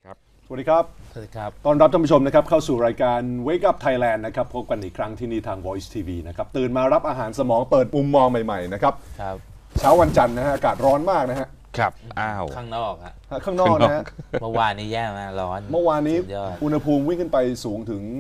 ครับสวัสดีครับสวัสดีครับต้อนรับท่านผู้ชมนะครับเข้าสู่รายการ Wake Up Thailand นะครับพบกันอีกครั้งที่นี่ทาง Voice TV นะครับตื่นมารับอาหารสมองเปิดมุมมองใหม่ๆนะครับเช้าวันจันทร์นะฮะอากาศร้อนมากนะฮะครับข้างนอกฮะข้างนอกนะฮะเมื่อวานนี้แย่มากร้อนเมื่อวานนี้อุณหภูมิวิ่งขึ้นไปสูงถึง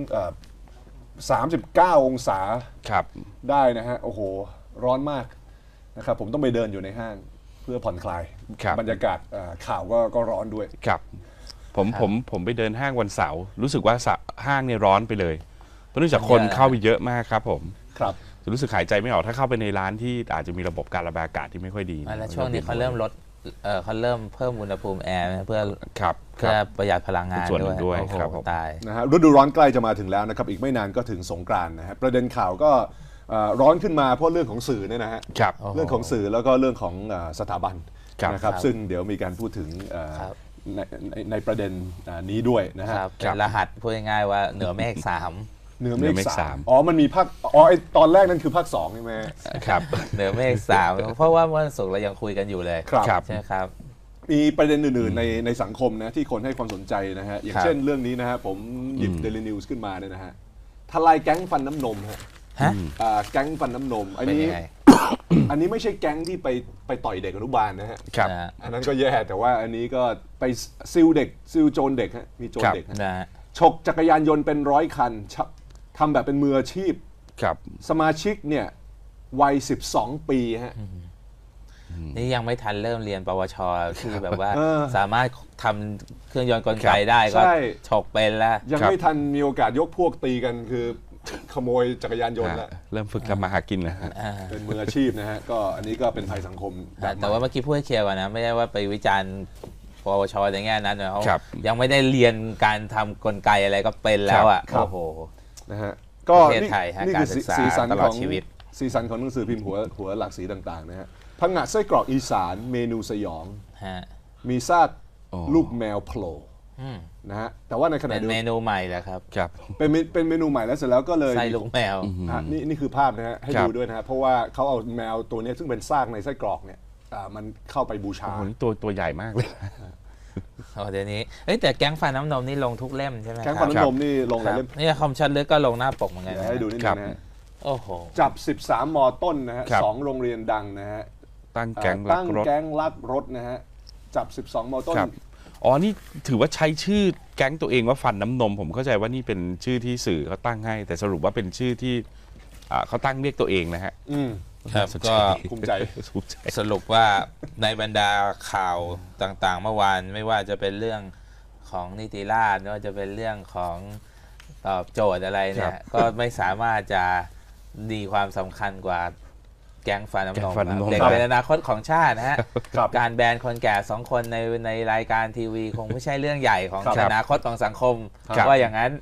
39 องศาได้นะฮะโอ้โหร้อนมากนะครับผมต้องไปเดินอยู่ในห้างเพื่อผ่อนคลายบรรยากาศข่าวก็ร้อนด้วยครับผมไปเดินห้างวันเสาร์รู้สึกว่าห้างเนี่ยร้อนไปเลยเพราะเนื่องจากคนเข้าไปเยอะมากครับผมครับรู้สึกหายใจไม่ออกถ้าเข้าไปในร้านที่อาจจะมีระบบการระบายอากาศที่ไม่ค่อยดีแล้วช่วงนี้เขาเริ่มลดเขาเริ่มเพิ่มอุณหภูมิแอร์เพื่อประหยัดพลังงานด้วยครับตายนะฮะฤดูร้อนใกล้จะมาถึงแล้วนะครับอีกไม่นานก็ถึงสงกรานต์นะฮะประเด็นข่าวก็ร้อนขึ้นมาเพราะเรื่องของสื่อเนี่ยนะฮะเรื่องของสื่อแล้วก็เรื่องของสถาบันนะครับซึ่งเดี๋ยวมีการพูดถึงในประเด็นนี้ด้วยนะฮะเป็นรหัสพูดง่ายๆว่าเหนือเมฆ3 เหนือเมฆ3อ๋อมันมีภาคตอนแรกนั่นคือภาค2ใช่ไหมครับเหนือเมฆ3เพราะว่าเมื่อศุกร์เรายังคุยกันอยู่เลยใช่ไหมครับมีประเด็นอื่นๆในสังคมนะที่คนให้ความสนใจนะฮะอย่างเช่นเรื่องนี้นะฮะผมหยิบ Daily News ขึ้นมาเนี่ยนะฮะทลายแก๊งฟันน้ำนมฮะแก๊งฟันน้ำนมอันนี้ไม่ใช่แก๊งที่ไปต่อยเด็กอนุบาลนะฮะอันนั้นก็แย่แต่ว่าอันนี้ก็ไปซิลโจรเด็กฮะมีโจรเด็กฉกจักรยานยนต์เป็น100 คันทำแบบเป็นมืออาชีพสมาชิกเนี่ยวัย12 ปีฮะนี่ยังไม่ทันเริ่มเรียนปวชที่แบบว่าสามารถทำเครื่องยนต์กลไกได้ก็ฉกเป็นแล้วยังไม่ทันมีโอกาสยกพวกตีกันคือขโมยจักรยานยนต์แล้วเริ่มฝึกทำมาหากินแล้วเป็นมืออาชีพนะฮะก็อันนี้ก็เป็นภัยสังคมแต่ว่าเมื่อกี้พูดให้เคลียร์ก่อนนะไม่ได้ว่าไปวิจารณ์ปวชอย่างเงี้ยนั้นเขายังไม่ได้เรียนการทำกลไกอะไรก็เป็นแล้วอ่ะโอ้โหนะฮะก็นี่คือสีสันตลอดชีวิตสีสันของหนังสือพิมพ์หัวหลากสีต่างๆนะฮะพังงะไส้กรอกอีสานเมนูสยองมีซากลูกแมวโผล่นะฮะแต่ว่าในขณะเดียวกันเมนูใหม่แหละครับเป็นเมนูใหม่แล้วเสร็จแล้วก็เลยไส้ลูกแมวนี่คือภาพนะฮะให้ดูด้วยนะฮะเพราะว่าเขาเอาแมวตัวนี้ซึ่งเป็นซากในไส้กรอกเนี่ยมันเข้าไปบูชาตัวใหญ่มากเลยเดี๋ยวนี้แต่แก๊งฟันน้ำนมนี่ลงทุกเล่มใช่ไหมแก๊งฟันน้ำนมนี่ลงหลายเล่มนี่คอมชัดลึกก็ลงหน้าปกเหมือนกันให้ดูนิดนึงนะฮะโอ้โหจับ13 ม.ต้นนะฮะ2 โรงเรียนดังนะฮะตั้งแก๊งลักรถนะฮะจับ12 ม.ต้นอ๋อนี่ถือว่าใช้ชื่อแก๊งตัวเองว่าฟันน้ำนมผมเข้าใจว่านี่เป็นชื่อที่สื่อเขาตั้งให้แต่สรุปว่าเป็นชื่อที่เขาตั้งเรียกตัวเองนะฮะครับก็ภูมิใจสรุปว่าในบรรดาข่าวต่างๆเมื่อวานไม่ว่าจะเป็นเรื่องของนิติราษฎร์ไม่ว่าจะเป็นเรื่องของตอบโจทย์อะไรเนี่ยก็ไม่สามารถจะดีความสำคัญกว่าแก๊งฟันน้ำนมเด็กเป็นอนาคตของชาตินะฮะการแบนคนแก่2 คนในรายการทีวีคงไม่ใช่เรื่องใหญ่ของอนาคตของสังคมว่าอย่างนั้น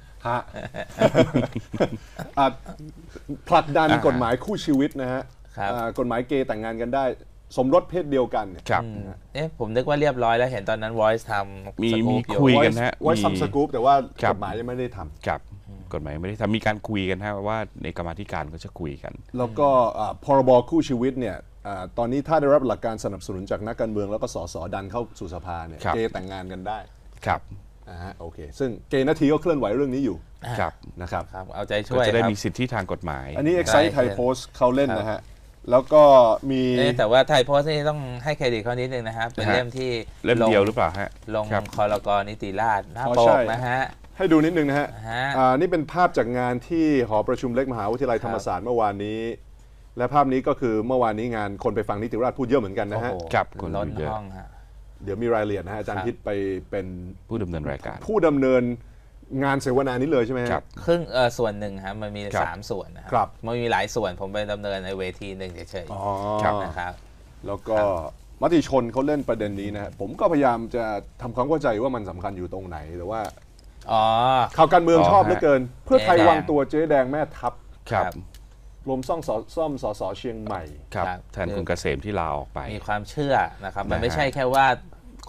ผลักดันกฎหมายคู่ชีวิตนะฮะกฎหมายเกย์แต่งงานกันได้สมรสเพศเดียวกันผมนึกว่าเรียบร้อยแล้วเห็นตอนนั้น Voice ทำมีคุยกันฮะ Voice ทำสกู๊ปแต่ว่ากฎหมายยังไม่ได้ทำครับกฎหมายไม่ได้ทำมีการคุยกันฮะว่าในกรรมาธิการก็จะคุยกันแล้วก็พรบคู่ชีวิตเนี่ยตอนนี้ถ้าได้รับหลักการสนับสนุนจากนักการเมืองแล้วก็สสดันเข้าสู่สภาเนี่ยเกย์แต่งงานกันได้ครับโอเคซึ่งเกย์นาทีก็เคลื่อนไหวเรื่องนี้อยู่นะครับเอาใจช่วยจะได้มีสิทธิทางกฎหมายอันนี้ Excite Thai Post เขาเล่นนะฮะแล้วก็มีแต่ว่าไทยโพสต์นี่ต้องให้เครดิตเขานิดนึงนะครับเป็นเล่มที่เล่มเดียวหรือเปล่าฮะลงครก.นิติราษฎร์หน้าปกนะฮะให้ดูนิดนึงนะฮะนี่เป็นภาพจากงานที่หอประชุมเล็กมหาวิทยาลัยธรรมศาสตร์เมื่อวานนี้และภาพนี้ก็คือเมื่อวานนี้งานคนไปฟังนิติราษฎร์พูดเยอะเหมือนกันนะฮะครับคนล้นห้องฮะเดี๋ยวมีรายละเอียดนะฮะอาจารย์พิษไปเป็นผู้ดำเนินรายการผู้ดำเนินงานเสวนานี้เลยใช่ไหมครับครึ่งส่วนหนึ่งครับมันมี3 ส่วนนะครับมันมีหลายส่วนผมไปดำเนินในเวทีหนึ่งเฉยๆนะครับแล้วก็มติชนเขาเล่นประเด็นนี้นะฮะผมก็พยายามจะทำความเข้าใจว่ามันสำคัญอยู่ตรงไหนแต่ว่าข่าวการเมืองชอบเหลือเกินเพื่อไทยวางตัวเจ๊แดงแม่ทัพรวมซ่อมสสเชียงใหม่แทนคุณเกษมที่ลาออกไปมีความเชื่อนะครับมันไม่ใช่แค่ว่า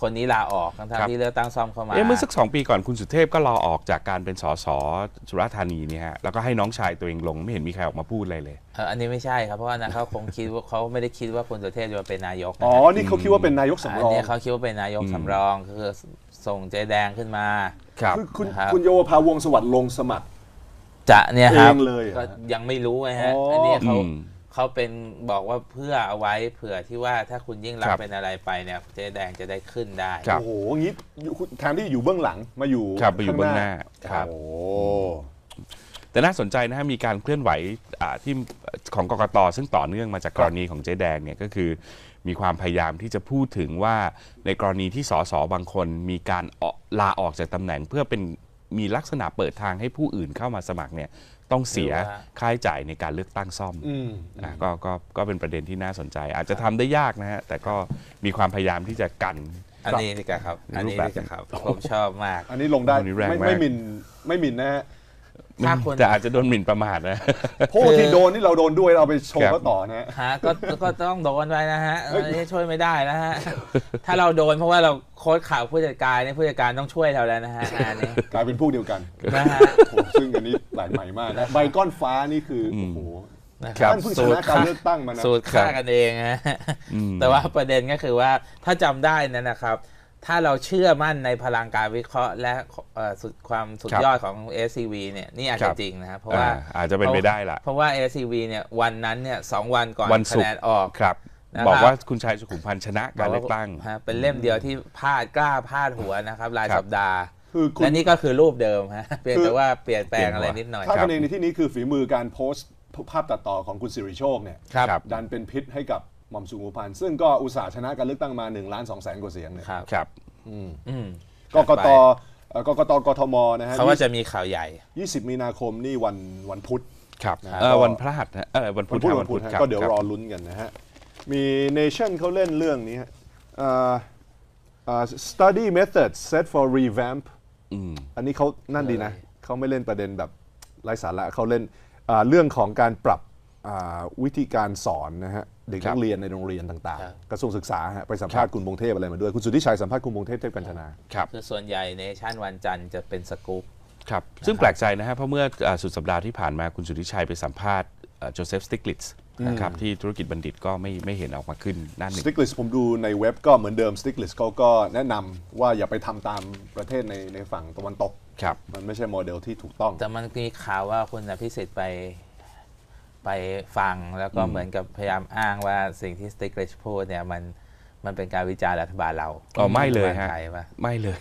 คนนี้ลาออกทั้งที่เลือกตั้งซ่อมเข้ามาเมื่อสัก2 ปีก่อนคุณสุเทพก็รอออกจากการเป็นสสสุราษฎร์ธานีเนี่ยฮะแล้วก็ให้น้องชายตัวเองลงไม่เห็นมีใครออกมาพูดอะไรเลยอันนี้ไม่ใช่ครับเพราะว่านะเขาคงคิดว่าเขาไม่ได้คิดว่าคุณสุเทพจะมาเป็นนายกนี่เขาคิดว่าเป็นนายกสำรองอันนี้เขาคิดว่าเป็นนายกสำรองคือส่งเจ๊แดงขึ้นมาคือคุณโยภาวงศ์สวัสดิ์ลงสมัครจะเนี่ยครับเลยก็ยังไม่รู้ไงฮะอันนี้เขาเป็นบอกว่าเพื่อเอาไว้เผื่อที่ว่าถ้าคุณยิ่งรักเป็นอะไรไปเนี่ยเจ๊แดงจะได้ขึ้นได้โอ้โหงี้แทนที่อยู่เบื้องหลังมาอยู่เบื้องหน้าครับแต่น่าสนใจนะฮะมีการเคลื่อนไหวที่ของกกต.ซึ่งต่อเนื่องมาจากกรณีของเจ๊แดงเนี่ยก็คือมีความพยายามที่จะพูดถึงว่าในกรณีที่สสบางคนมีการลาออกจากตำแหน่งเพื่อเป็นมีลักษณะเปิดทางให้ผู้อื่นเข้ามาสมัครเนี่ยต้องเสียค่าใช้จ่ายในการเลือกตั้งซ่อมก็เป็นประเด็นที่น่าสนใจอาจจะทำได้ยากนะฮะแต่ก็มีความพยายามที่จะกันอันนี้นี่ครับอันนี้นี่ครับผมชอบมากอันนี้ลงได้ไม่หมิ่นนะฮะแต่อาจจะโดนหมิ่นประมาทนะพวกที่โดนที่เราโดนด้วยเราไปโชว์เขาต่อนะฮะก็ต้องโดนไปนะฮะนี่ช่วยไม่ได้นะฮะถ้าเราโดนเพราะว่าเราโค้ชข่าวผู้จัดการเนี่ยผู้จัดการต้องช่วยเราแล้วนะฮะอันนี้กลายเป็นพวกเดียวกันนะฮะซึ่งอันนี้แปลกใหม่มากนะใบก้อนฟ้านี่คือโอ้โหท่านเพิ่งชนะการเลือกตั้งมานะสูตรฆ่ากันเองนะแต่ว่าประเด็นก็คือว่าถ้าจำได้นะครับถ้าเราเชื่อมั่นในพลังการวิเคราะห์และความสุดยอดของ SCV เนี่ยนี่อาจจะจริงนะครับเพราะว่าอาจจะเป็นไปได้ละเพราะว่า SCV เนี่ยวันนั้นเนี่ย2 วันก่อนคะแนนออกครับบอกว่าคุณชัยสุขุมพันธ์ชนะการเลือกตั้งเป็นเล่มเดียวที่กล้าพาดหัวนะครับรายสัปดาห์และนี่ก็คือรูปเดิมฮะเพียงแต่ว่าเปลี่ยนแปลงอะไรนิดหน่อยถ้าคะแนนในที่นี้คือฝีมือการโพสต์ภาพตัดต่อของคุณสิริโชคเนี่ยดันเป็นพิษให้กับหม่อมสุขุมพันธ์ซึ่งก็อุตส่าห์ชนะการเลือกตั้งมา1,200,000 กว่าเสียงเนี่ยครับกกตกทมนะฮะเขาว่าจะมีข่าวใหญ่ 20 มีนาคมนี่วันพุธครับวันพฤหัสนะวันพุธก็เดี๋ยวรอลุ้นกันนะฮะมีเนชั่นเขาเล่นเรื่องนี้ฮะstudy methods set for revamp อันนี้เขานั่นดีนะเขาไม่เล่นประเด็นแบบไร้สาระเขาเล่นเรื่องของการปรับวิธีการสอนนะฮะเด็กนักเรียนในโรงเรียนต่างๆกระทรวงศึกษาไปสัมภาษณ์คุณพงเทพอะไรมาด้วยคุณสุทธิชัยสัมภาษณ์คุณพงเทพเทพกัญจนาคือส่วนใหญ่ในชั่นวันจันทร์จะเป็นสกู๊ปครับซึ่งแปลกใจนะฮะเพราะเมื่อสุดสัปดาห์ที่ผ่านมาคุณสุทธิชัยไปสัมภาษณ์โจเซฟสติกลิตส์นะครับที่ธุรกิจบัณฑิตก็ไม่เห็นออกมาขึ้นหน้าหนึ่งสติกลิตส์ผมดูในเว็บก็เหมือนเดิมสติกลิตส์เขาก็แนะนำว่าอย่าไปทำตามประเทศในฝั่งตะวันตกมันไม่ใช่โมเดลที่ถูกต้องแต่มันมีข่าวว่าคุณอภิสิทธิ์ไปฟังแล้วก็เหมือนกับพยายามอ้างว่าสิ่งที่สติกลิตส์พูดเนี่ยมันเป็นการวิจารณ์รัฐบาลเราไม่เลยฮะไม่เลย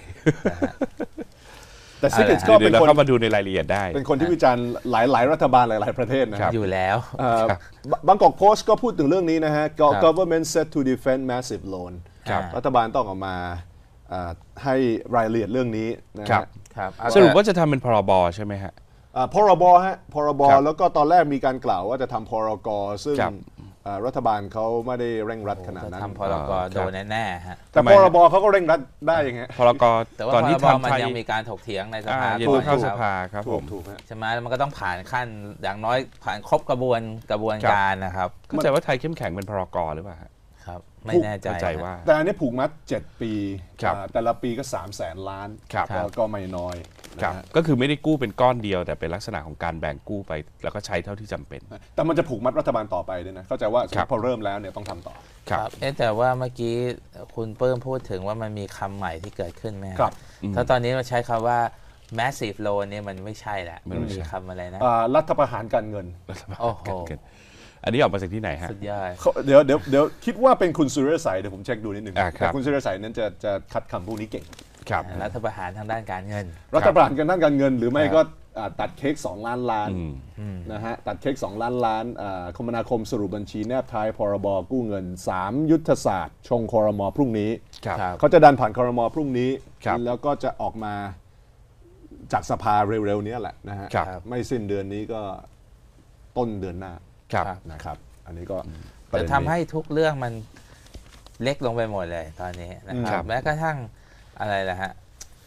แต่สติกลิตส์ก็เป็นคนเข้ามาดูในรายละเอียดได้เป็นคนที่วิจารณ์หลายรัฐบาลหลายประเทศนะครับอยู่แล้วบางกอกโพสต์ก็พูดถึงเรื่องนี้นะฮะ government set to defend massive loan รัฐบาลต้องออกมาให้รายละเอียดเรื่องนี้นะครับสรุปว่าจะทำเป็นพรบใช่ไหมฮะพรบฮะพรบแล้วก็ตอนแรกมีการกล่าวว่าจะทำพรกซึ่งรัฐบาลเขาไม่ได้เร่งรัดขนาดนั้นทำพรกโดนแน่ๆฮะแต่พรบเขาก็เร่งรัดได้ยังไงพรกตอนที่ทำมันยังมีการถกเถียงในสภาเข้าสภาครับผมใช่ไหมมันก็ต้องผ่านขั้นอย่างน้อยผ่านครบกระบวนการนะครับเข้าใจว่าไทยเข้มแข็งเป็นพรกหรือเปล่าครับไม่แน่ใจว่าแต่อันนี้ผูกมัด7 ปีแต่ละปีก็300,000 ล้านก็ไม่น้อยก็คือไม่ได้กู้เป็นก้อนเดียวแต่เป็นลักษณะของการแบ่งกู้ไปแล้วก็ใช้เท่าที่จำเป็นแต่มันจะผูกมัดรัฐบาลต่อไปด้วยนะเข้าใจว่าพอเริ่มแล้วเนี่ยต้องทำต่อครับแต่ว่าเมื่อกี้คุณเปิ้มพูดถึงว่ามันมีคำใหม่ที่เกิดขึ้นไหมครับถ้าตอนนี้เราใช้คำว่า massive loan เนี่ยมันไม่ใช่แหละมันมีคำอะไรนะรัฐประหารการเงินโอ้โหอันนี้ออกมาจากที่ไหนฮะสุดยอดเดี๋ยวคิดว่าเป็นคุณสุรศัยเดี๋ยวผมเช็คดูนิดนึงแต่คุณสุรศัยนั้นจะคัดคำพวกนี้เก่งรัฐประหารทางด้านการเงินรัฐประหารทางด้านการเงินหรือไม่ก็ตัดเค้ก2 ล้านล้านนะฮะตัดเค้ก2 ล้านล้านคมนาคมสรุปบัญชีแนบท้ายพรบกู้เงิน3ยุทธศาสตร์ชงครม.พรุ่งนี้เขาจะดันผ่านครม.พรุ่งนี้แล้วก็จะออกมาจากสภาเร็วๆนี้แหละนะฮะไม่สิ้นเดือนนี้ก็ต้นเดือนหน้านะครับอันนี้ก็จะทำให้ทุกเรื่องมันเล็กลงไปหมดเลยตอนนี้นะครับแม้กระทั่งอะไรล่ะฮะ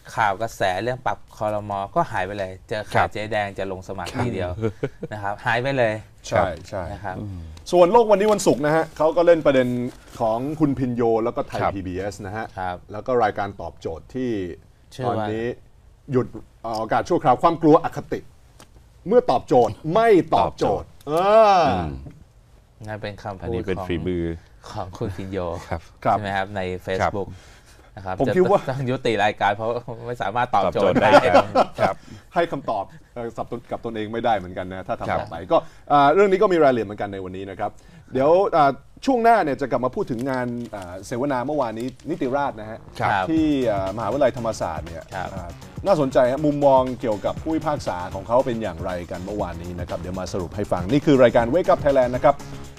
ข่าวกระแสเรื่องปรับครม.ก็หายไปเลยเจอข่าวเจ๊แดงจะลงสมัครทีเดียวนะครับหายไปเลยใช่ใช่นะครับส่วนโลกวันนี้วันศุกร์นะฮะเขาก็เล่นประเด็นของคุณพินโยแล้วก็ไทย PBS นะฮะแล้วก็รายการตอบโจทย์ที่ตอนนี้หยุดออกอากาศชั่วคราวความกลัวอคติเมื่อตอบโจทย์ไม่ตอบโจทย์นั่นเป็นคำพูดเป็นฝีมือของคุณพินโยใช่ไหมครับใน Facebook นะครับผมคิดว่าต้องยุติรายการเพราะไม่สามารถตอบโจทย์ได้ครับให้คำตอบกับตนเองไม่ได้เหมือนกันนะถ้าทำต่อไปก็เรื่องนี้ก็มีรายละเอียดเหมือนกันในวันนี้นะครับเดี๋ยวช่วงหน้าเนี่ยจะกลับมาพูดถึงงานเสวนาเมื่อวานนี้นิติราษฎร์นะฮะที่มหาวิทยาลัยธรรมศาสตร์เนี่ยน่าสนใจมุมมองเกี่ยวกับผู้พิพากษาของเขาเป็นอย่างไรกันเมื่อวานนี้นะครับเดี๋ยวมาสรุปให้ฟังนี่คือรายการ Wake Up Thailand นะครับ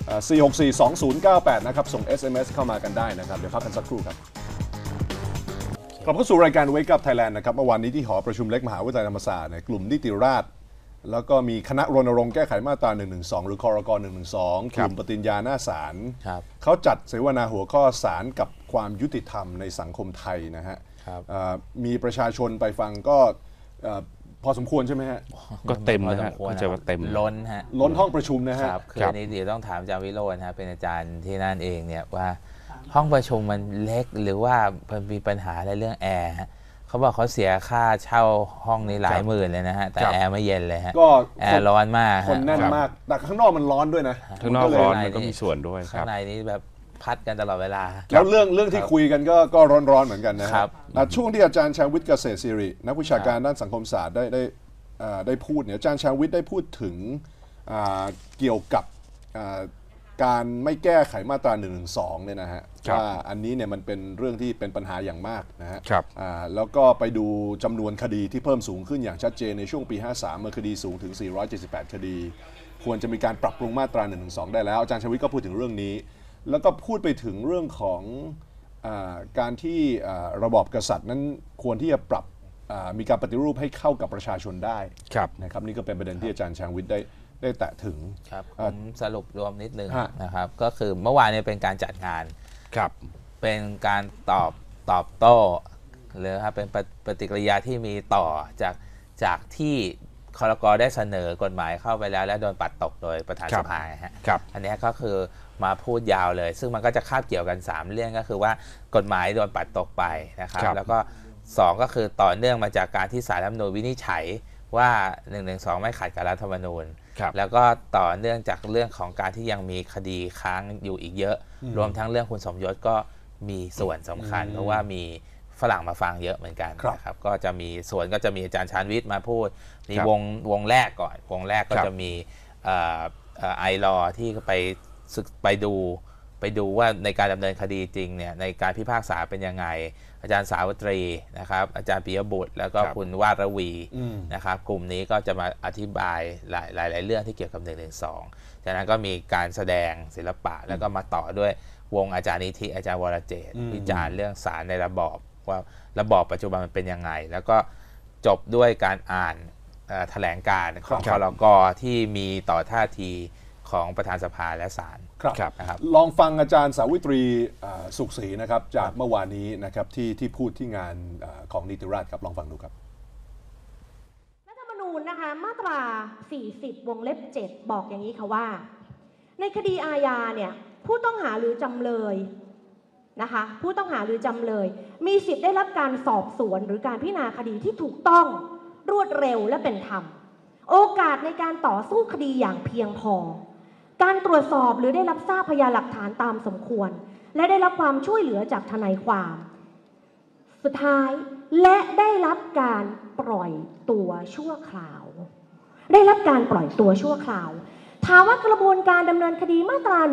4642098นะครับส่ง SMS เข้ามากันได้นะครับเดี๋ยวพักกันสักครู่ครับกลับเข้าสู่รายการ Wake Up Thailand นะครับเมื่อวานนี้ที่หอประชุมเล็กมหาวิทยาลัยธรรมศาสตร์ในกลุ่มนิติราษฎร์แล้วก็มีคณะรณรงค์แก้ไขมาตรา112หรือครก112กลุ่มปฏิญญาหน้าศาลเขาจัดเสวนาหัวข้อศาลกับความยุติธรรมในสังคมไทยนะฮะมีประชาชนไปฟังก็พอสมควรใช่ไหมฮะก็เต็มนะฮะก็จะว่าเต็มล้นฮะล้นห้องประชุมนะฮะคืออันนี้เดี๋ยวต้องถามอาจารย์วิโรจน์นะเป็นอาจารย์ที่นั่นเองเนี่ยว่าห้องประชุมมันเล็กหรือว่ามันมีปัญหาในเรื่องแอร์เขาบอกเขาเสียค่าเช่าห้องนี้หลายหมื่นเลยนะฮะแต่แอร์ไม่เย็นเลยฮะแอร์ร้อนมากคนแน่นมากแต่ข้างนอกมันร้อนด้วยนะข้างนอกร้อนมันก็มีส่วนด้วยข้างในนี้แบบพัดกันตลอดเวลาแล้วเรื่องที่คุยกันก็ร้อนๆเหมือนกันนะครับช่วงที่อาจารย์ชาวิทย์เกษตรศิรินักวิชาการด้านสังคมศาสตร์ได้พูดเนี่ยอาจารย์ชาวิทย์ได้พูดถึงเกี่ยวกับการไม่แก้ไขมาตรา112เนี่ยนะฮะว่าอันนี้เนี่ยมันเป็นเรื่องที่เป็นปัญหาอย่างมากนะฮะแล้วก็ไปดูจำนวนคดีที่เพิ่มสูงขึ้นอย่างชัดเจนในช่วงปี53เมื่อคดีสูงถึง478คดีควรจะมีการปรับปรุงมาตรา112ได้แล้วอาจารย์ชวิตก็พูดถึงเรื่องนี้แล้วก็พูดไปถึงเรื่องของการที่ระบอบกษัตริย์นั้นควรที่จะปรับมีการปฏิรูปให้เข้ากับประชาชนได้นะครับนี่ก็เป็นประเด็นที่อาจารย์ชาวิทย์ได้แตะถึงครับผมสรุปรวมนิดนึงนะครับก็คือเมื่อวานนี้เป็นการจัดงานเป็นการตอบโต้หรือครับเป็นปฏิกิริยาที่มีต่อจากที่ครก.ได้เสนอกฎหมายเข้าไปแล้วและโดนปัดตกโดยประธานสภาฮะอันนี้ก็คือมาพูดยาวเลยซึ่งมันก็จะคาบเกี่ยวกัน3เรื่องก็คือว่ากฎหมายโดนปัดตกไปนะครับแล้วก็2ก็คือต่อเนื่องมาจากการที่ศาลรัฐธรรมนูญวินิจฉัยว่า112ไม่ขัดกับรัฐธรรมนูญแล้วก็ต่อเนื่องจากเรื่องของการที่ยังมีคดีค้างอยู่อีกเยอะรวมทั้งเรื่องคุณสมยศก็มีส่วนสำคัญเพราะว่ามีฝรั่งมาฟังเยอะเหมือนกันนะครับก็จะมีส่วนก็จะมีอาจารย์ชาญวิทย์มาพูดมีวงแรกก่อนวงแรกก็จะมีไอรอที่ไปดูว่าในการดำเนินคดีจริงเนี่ยในการพิพากษาเป็นยังไงอาจารย์สาวัตรีนะครับอาจารย์ปิยบุตรแล้วก็คุณวาดระวีนะครับกลุ่มนี้ก็จะมาอธิบายหลายเรื่องที่เกี่ยวกับ112จากนั้นก็มีการแสดงศิลปะแล้วก็มาต่อด้วยวงอาจารย์นิธิอาจารย์วรเจตน์วิจารณ์เรื่องศาลในระบอบว่าระบอบปัจจุบันมันเป็นยังไงแล้วก็จบด้วยการอ่านแถลงการณ์ของครก.ที่มีต่อท่าทีของประธานสภาและศาลนะครับลองฟังอาจารย์สาวิตรีสุขศรีนะครับจากเมื่อวานนี้นะครับที่พูดที่งานของนิติราษฎร์ครับลองฟังดูครับรัฐธรรมนูญนะคะมาตรา40วงเล็บ7บอกอย่างนี้ค่ะว่าในคดีอาญาเนี่ยผู้ต้องหาหรือจำเลยนะคะผู้ต้องหาหรือจำเลยมีสิทธิ์ได้รับการสอบสวนหรือการพิจารณาคดีที่ถูกต้องรวดเร็วและเป็นธรรมโอกาสในการต่อสู้คดีอย่างเพียงพอการตรวจสอบหรือได้รับทราบพยานหลักฐานตามสมควรและได้รับความช่วยเหลือจากทนายความสุดท้ายและได้รับการปล่อยตัวชั่วคราวได้รับการปล่อยตัวชั่วคราวถามว่ากระบวนการดำเนินคดีมาตรา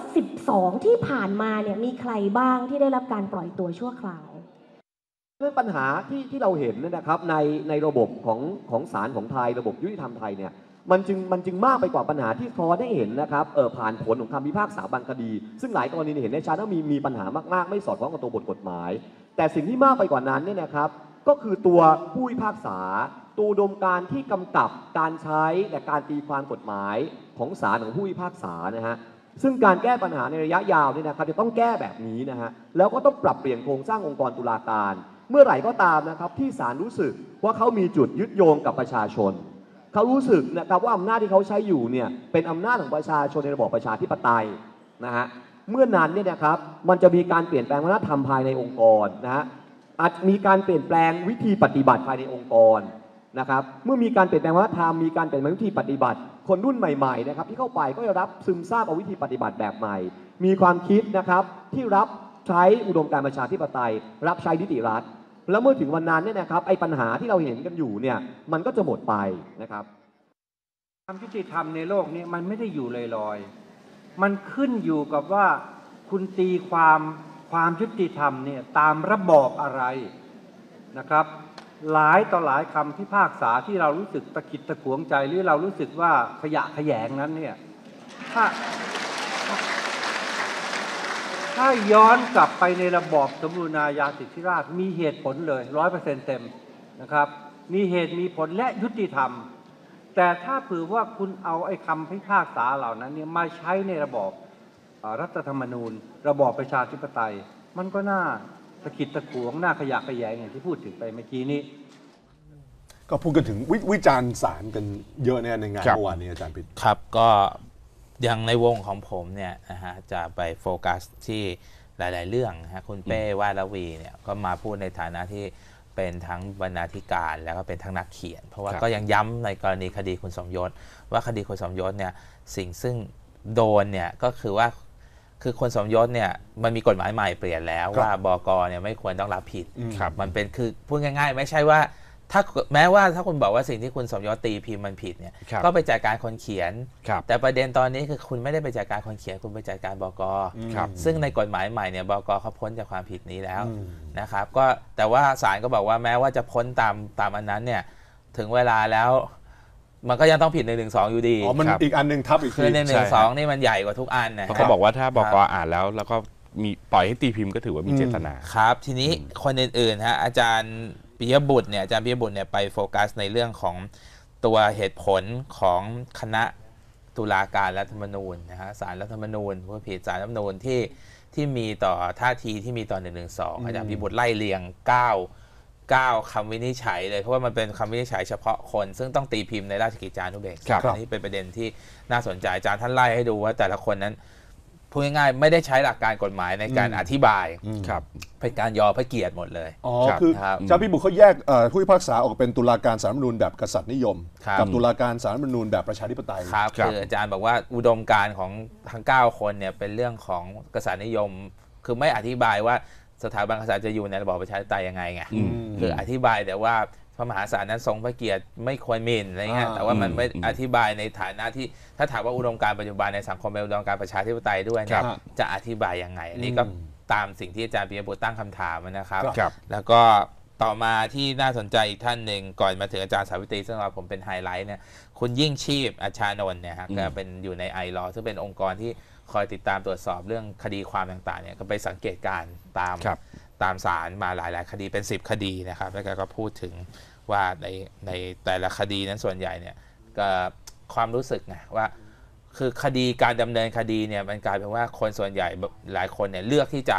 112ที่ผ่านมาเนี่ยมีใครบ้างที่ได้รับการปล่อยตัวชั่วคราวเรื่องปัญหาที่เราเห็นนะครับในระบบของศาลของไทยระบบยุติธรรมไทยเนี่ยมันจึงมากไปกว่าปัญหาที่พอได้เห็นนะครับผ่านผลของคำพิพากษาบางคดีซึ่งหลายกรณีเห็นในชัดว่ามีปัญหามากๆไม่สอดคล้องกับตัวบทกฎหมายแต่สิ่งที่มากไปกว่านั้นเนี่ยนะครับก็คือตัวผู้พิพากษาตัวอุดมการณ์ที่กำกับการใช้และการตีความกฎหมายของศาลของผู้พิพากษานะฮะซึ่งการแก้ปัญหาในระยะยาวเนี่ยนะครับจะต้องแก้แบบนี้นะฮะแล้วก็ต้องปรับเปลี่ยนโครงสร้างองค์กรตุลาการเมื่อไหร่ก็ตามนะครับที่ศาลรู้สึกว่าเขามีจุดยึดโยงกับประชาชนเขารู้สึกนะครับว่าอำนาจที่เขาใช้อยู่เนี่ยเป็นอำนาจของประชาชนในระบอบประชาธิปไตยนะฮะเมื่อนั้นเนี่ยนะครับมันจะมีการเปลี่ยนแปลงวัฒนธรรมภายในองค์กรนะฮะอาจมีการเปลี่ยนแปลงวิธีปฏิบัติภายในองค์กรนะครับเมื่อมีการเปลี่ยนแปลงวัฒนธรรมมีการเปลี่ยนแปลงวิธีปฏิบัติคนรุ่นใหม่ๆนะครับที่เข้าไปก็จะรับซึมซาบเอาวิธีปฏิบัติแบบใหม่มีความคิดนะครับที่รับใช้อุดมการณ์ประชาธิปไตยรับใช้นิติรัฐแล้วเมื่อถึงวันนั้นเนี่ยนะครับไอ้ปัญหาที่เราเห็นกันอยู่เนี่ยมันก็จะหมดไปนะครับความยุติธรรมในโลกนี้มันไม่ได้อยู่ลอยๆมันขึ้นอยู่กับว่าคุณตีความยุติธรรมเนี่ยตามระบอบอะไรนะครับหลายต่อหลายคำพิพากษาที่เรารู้สึกตะกิดตะขวงใจหรือเรารู้สึกว่าขยะแขยงนั้นเนี่ยถ้าย้อนกลับไปในระบอบสมบูรณาญาสิทธิราชย์มีเหตุผลเลย 100% เต็มนะครับมีเหตุมีผลและยุติธรรมแต่ถ้าเผื่อว่าคุณเอาไอ้คำพิพากษาเหล่านั้นเนี่ยมาใช้ในระบอบรัฐธรรมนูญระบอบประชาธิปไตยมันก็น่าตะกิดตะขวงน่าขยะแขยงอย่างที่พูดถึงไปเมื่อกี้นี้ก็พูดกันถึงวิจารณ์ศาลกันเยอะในงานเมื่อวานนี้อาจารย์พิษครับก็อย่างในวงของผมเนี่ยนะฮะจะไปโฟกัสที่หลายๆเรื่องนะฮะคุณเป้วาดวีเนี่ยก็มาพูดในฐานะที่เป็นทั้งบรรณาธิการแล้วก็เป็นทั้งนักเขียนเพราะว่าก็ยังย้ำในกรณีคดีคุณสมยศว่าคดีคุณสมยศเนี่ยสิ่งซึ่งโดนเนี่ยก็คือว่าคือคนสมยศเนี่ยมันมีกฎหมายใหม่เปลี่ยนแล้วว่าบก.เนี่ยไม่ควรต้องรับผิดมันเป็นคือพูดง่ายๆไม่ใช่ว่าถ้าแม้ว่าถ้าคุณบอกว่าสิ่งที่คุณสมยศตีพิมพ์มันผิดเนี่ยก็ไปจัดการคนเขียนแต่ประเด็นตอนนี้คือคุณไม่ได้ไปจัดการคนเขียนคุณไปจัดการบก.ซึ่งในกฎหมายใหม่เนี่ยบก.เขาพ้นจากความผิดนี้แล้วนะครับก็แต่ว่าศาลก็บอกว่าแม้ว่าจะพ้นตามอันนั้นเนี่ยถึงเวลาแล้วมันก็ยังต้องผิด112อยู่ดีอ๋อมันอีกอันนึงทับอีกทีคือ112นี่มันใหญ่กว่าทุกอันนะเขาบอกว่าถ้าบก.อ่านแล้วก็มีปล่อยให้ตีพิมพ์ก็ถือว่ามีเจตนาครับทีนี้คนอื่นๆฮะอาจารย์ปิยบุตรเนี่ยอาจารย์ปิยบุตรเนี่ยไปโฟกัสในเรื่องของตัวเหตุผลของคณะตุลาการรัฐธรรมนูญนะฮะศาลรัฐธรรมนูญผู้ผิดศาลรัฐธรรมนูญที่มีต่อท่าทีที่มีต่อ112อาจารย์ปิยบุตรไล่เรียง9คำวินิจฉัยเลยเพราะว่ามันเป็นคำวินิจฉัยเฉพาะคนซึ่งต้องตีพิมพ์ในราชกิจจานุเบกษาอันนี้เป็นประเด็นที่น่าสนใจอาจารย์ท่านไล่ให้ดูว่าแต่ละคนนั้นพูดง่ายๆไม่ได้ใช้หลักการกฎหมายในการอธิบายเป็นการยอพระเกียรติหมดเลยอ๋อคืออาจารย์ปิยบุตรเขาแยกผู้พิพากษาออกเป็นตุลาการศาลรัฐธรรมนูญแบบกษัตริย์นิยมกับตุลาการศาลรัฐธรรมนูญแบบประชาธิปไตยครับคืออาจารย์บอกว่าอุดมการณ์ของทั้ง9คนเนี่ยเป็นเรื่องของกษัตริย์นิยมคือไม่อธิบายว่าสถาบันกษัตริย์จะอยู่ในระบอบประชาธิปไตยยังไงไงคืออธิบายแต่ว่าพระมหากษัตริย์นั้นทรงพระเกียรติไม่ควรหมิ่นอะไรเงี้ยแต่ว่ามันไม่อธิบายในฐานะที่ถ้าถามว่าอุดมการณ์ปัจจุบันในสังคมเป็นอุดมการณ์ประชาธิปไตยด้วยเนี่ยจะอธิบายยังไงอันนี้ก็ตามสิ่งที่อาจารย์ปิยบุตรตั้งคำถามนะครับแล้วก็ต่อมาที่น่าสนใจอีกท่านหนึ่งก่อนมาถึงอาจารย์สาวิตรีซึ่งผมเป็นไฮไลท์เนี่ยคุณยิ่งชีพอาชานนท์เนี่ยก็เป็นอยู่ในไอลอซึ่งเป็นองค์กรที่คอยติดตามตรวจสอบเรื่องคดีความต่างๆเนี่ยก็ไปสังเกตการตามศาลมาหลายๆคดีเป็น10คดีนะครับแล้วก็พูดถึงว่าในแต่ละคดีนั้นส่วนใหญ่เนี่ยก็ความรู้สึกไงว่าคือคดีการดำเนินคดีเนี่ยมันกลายเป็นว่าคนส่วนใหญ่หลายคนเนี่ยเลือกที่จะ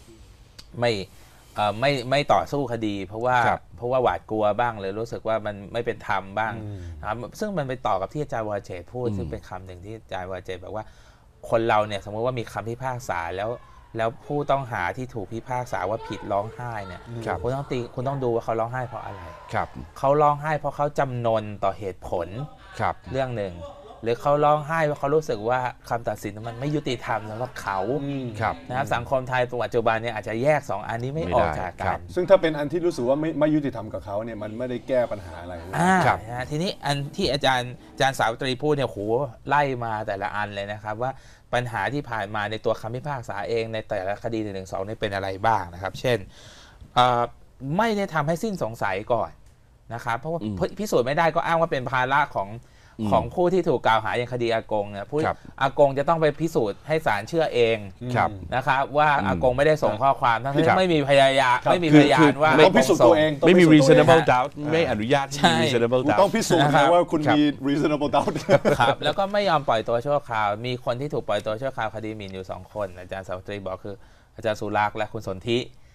ไม่ต่อสู้คดีเพราะว่าหวาดกลัวบ้างเลยรู้สึกว่ามันไม่เป็นธรรมบ้างนะครับซึ่งมันไปต่อกับที่อาจารย์วรเชษฐ์พูดซึ่งเป็นคำหนึ่งที่อาจารย์วรเชษฐ์บอกว่าคนเราเนี่ยสมมติว่ามีคำพิพากษาแล้วผู้ต้องหาที่ถูกพิพากษาว่าผิดร้องไห้เนี่ยคุณต้องดูว่าเขาร้องไห้เพราะอะไรเขาร้องไห้เพราะเขาจำนนต่อเหตุผลเรื่องหนึ่งหรือเขาร้องไห้เพราะเขารู้สึกว่าคำตัดสินมันไม่ยุติธรรมสำหรับเขานะครับสังคมไทยปัจจุบันเนี่ยอาจจะแยก2อันนี้ไม่ออกจากกันซึ่งถ้าเป็นอันที่รู้สึกว่าไม่ยุติธรรมกับเขาเนี่ยมันไม่ได้แก้ปัญหาอะไรทีนี้อันที่อาจารย์สาวิตรีพูดเนี่ยโหไล่มาแต่ละอันเลยนะครับว่าปัญหาที่ผ่านมาในตัวคำพิพากษาเองในแต่ละคดี112นี่เป็นอะไรบ้างนะครับเช่นไม่ได้ทำให้สิ้นสงสัยก่อนนะครับเพราะว่าพิสูจน์ไม่ได้ก็อ้างว่าเป็นภาระของผู้ที่ถูกกล่าวหาอย่างคดีอากงเนี่ยผู้อากงจะต้องไปพิสูจน์ให้ศาลเชื่อเองนะครับว่าอากงไม่ได้ส่งข้อความทั้งที่ไม่มีพยานว่าต้องพิสูจน์ตัวเองไม่มี reasonable doubt ไม่อนุญาตให้ reasonable doubt ต้องพิสูจน์นะว่าคุณมี reasonable doubt ครับแล้วก็ไม่ยอมปล่อยตัวชั่วคราวมีคนที่ถูกปล่อยตัวชั่วคราวคดีหมิ่นอยู่2คนอาจารย์สาวิตรีบอกคืออาจารย์สุรักษ์และคุณสนธิ